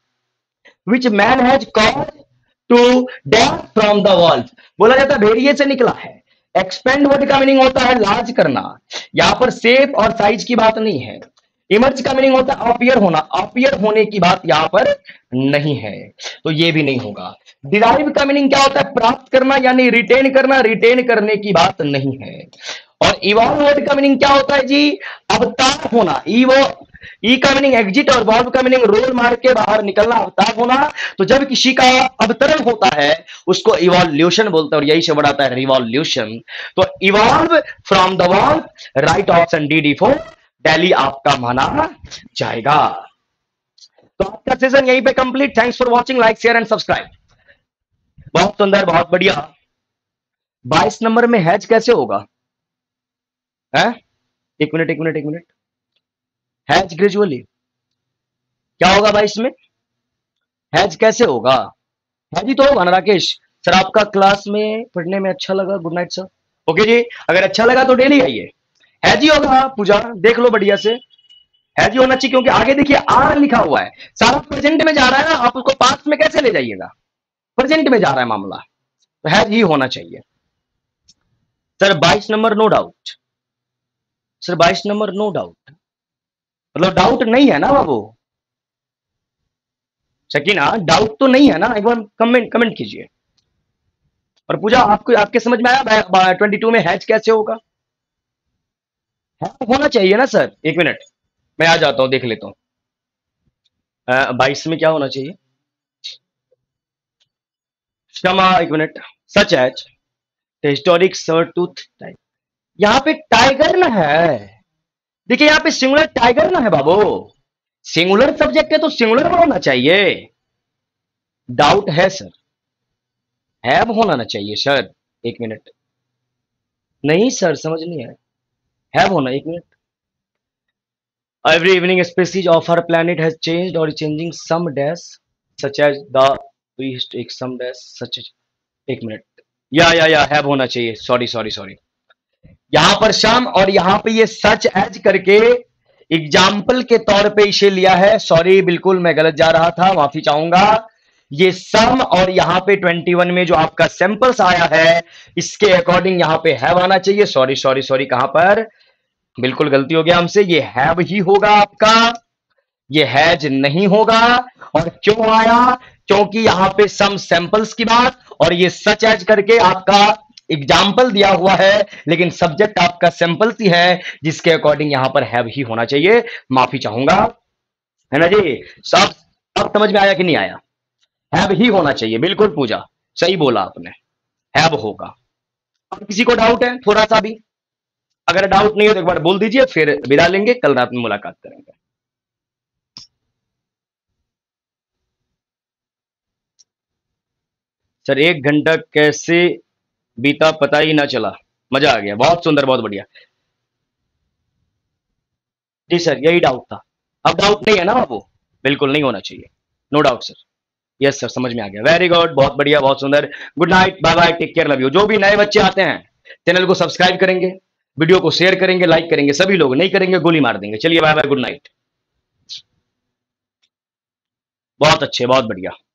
which man has called to dash from the wolf, बोला जाता है भेड़िए से निकला है। एक्सपेंड वर्ड का मीनिंग होता है लार्ज करना, यहां पर शेप और साइज की बात नहीं है। इमर्ज का मीनिंग होता है अपीयर होना, अपीयर होने की बात यहां पर नहीं है, तो ये भी नहीं होगा। डिराइव का मीनिंग क्या होता है, प्राप्त करना यानी रिटेन करना, रिटेन करने की बात नहीं है। और इवॉल्व वर्ड का मीनिंग क्या होता है जी, अवतार होना। ईवो, ई का मीनिंग एग्जिट और वॉल्व का मीनिंग रोल मार के बाहर निकलना, अवतार होना। तो जब किसी का अवतरण होता है उसको इवॉल्यूशन बोलते हैं, और यही से वर्ड आता है रिवॉल्यूशन। तो evolve from the wolf, right option D, D for Delhi आपका माना जाएगा। तो आपका सेशन यहीं पे complete. Thanks for watching, like share and subscribe. बहुत सुंदर, बहुत बढ़िया। बाईस नंबर में हैज कैसे होगा, है? एक मिनट एक मिनट एक मिनट हैज ग्रेजुअली क्या होगा बाईस में, हैज कैसे होगा? हैज ही तो होगा ना राकेश सर। आपका क्लास में पढ़ने में अच्छा लगा, गुड नाइट सर। ओके जी, अगर अच्छा लगा तो डेली आइए। हैज ही होगा पूजा, देख लो बढ़िया से, हैज ही होना चाहिए, क्योंकि आगे देखिए आर लिखा हुआ है, सारा प्रेजेंट में जा रहा है ना, आप उसको पास्ट में कैसे ले जाइएगा, प्रेजेंट में जा रहा है मामला, तो हैज ही होना चाहिए। सर बाईस नंबर नो डाउट, सर बाईस नंबर नो डाउट, मतलब डाउट नहीं है ना बाबू, शकीना डाउट तो नहीं है ना, एक बार कमेंट कमेंट कीजिए। और पूजा आपको, आपके समझ में आया ट्वेंटी टू में हैज कैसे होगा? होना चाहिए ना सर। एक मिनट मैं आ जाता हूं, देख लेता हूं बाईस में क्या होना चाहिए। क्षमा, एक minute. Such as historic sir tooth tiger, यहां पे टाइगर ना है, देखिए यहां पे सिंगुलर टाइगर ना है बाबू, सिंगुलर सब्जेक्ट है तो सिंगुलर होना चाहिए। डाउट है सर, हैव होना ना चाहिए सर। एक मिनट, नहीं सर, समझ नहीं है। हैव होना, एक minute. Every evening species of our planet has changed और changing some dash such as the V एक सम डैश सच। एक मिनट। या या या हैव होना चाहिए। Sorry sorry sorry. यहां पर शाम और यहां पे ये सच एज करके एग्जाम्पल के तौर पे इसे लिया है। सॉरी, बिल्कुल मैं गलत जा रहा था, माफी चाहूंगा। ये सम और यहां पे इक्कीस में जो आपका सैंपल्स आया है, इसके अकॉर्डिंग यहां पे हैव आना चाहिए। सॉरी सॉरी सॉरी, कहां पर, बिल्कुल गलती हो गया हमसे। ये हैव ही होगा आपका, ये हैज नहीं होगा। और क्यों आया? क्योंकि यहां पे सम सैंपल्स की बात, और ये सच एज करके आपका एग्जाम्पल दिया हुआ है, लेकिन सब्जेक्ट आपका सैंपल्स ही है, जिसके अकॉर्डिंग यहां पर हैव ही होना चाहिए। माफी चाहूंगा, है ना जी। सब अब समझ में आया कि नहीं आया? हैव ही होना चाहिए, बिल्कुल पूजा, सही बोला आपने, हैव होगा। अब किसी को डाउट है थोड़ा सा भी? अगर डाउट नहीं हो तो एक बार बोल दीजिए, फिर विदा लेंगे, कल रात में मुलाकात करेंगे। सर एक घंटा कैसे बीता पता ही ना चला, मजा आ गया, बहुत सुंदर, बहुत बढ़िया। जी सर, यही डाउट था। अब डाउट नहीं है ना बाबू? बिल्कुल नहीं होना चाहिए, no doubt sir. Yes sir, समझ में आ गया, वेरी गुड, बहुत बढ़िया, बहुत सुंदर। Good night, bye bye, take care, love you. जो भी नए बच्चे आते हैं चैनल को सब्सक्राइब करेंगे, वीडियो को शेयर करेंगे, लाइक करेंगे, सभी लोग नहीं करेंगे गोली मार देंगे। चलिए बाय बाय, गुड नाइट। बहुत अच्छे, बहुत बढ़िया।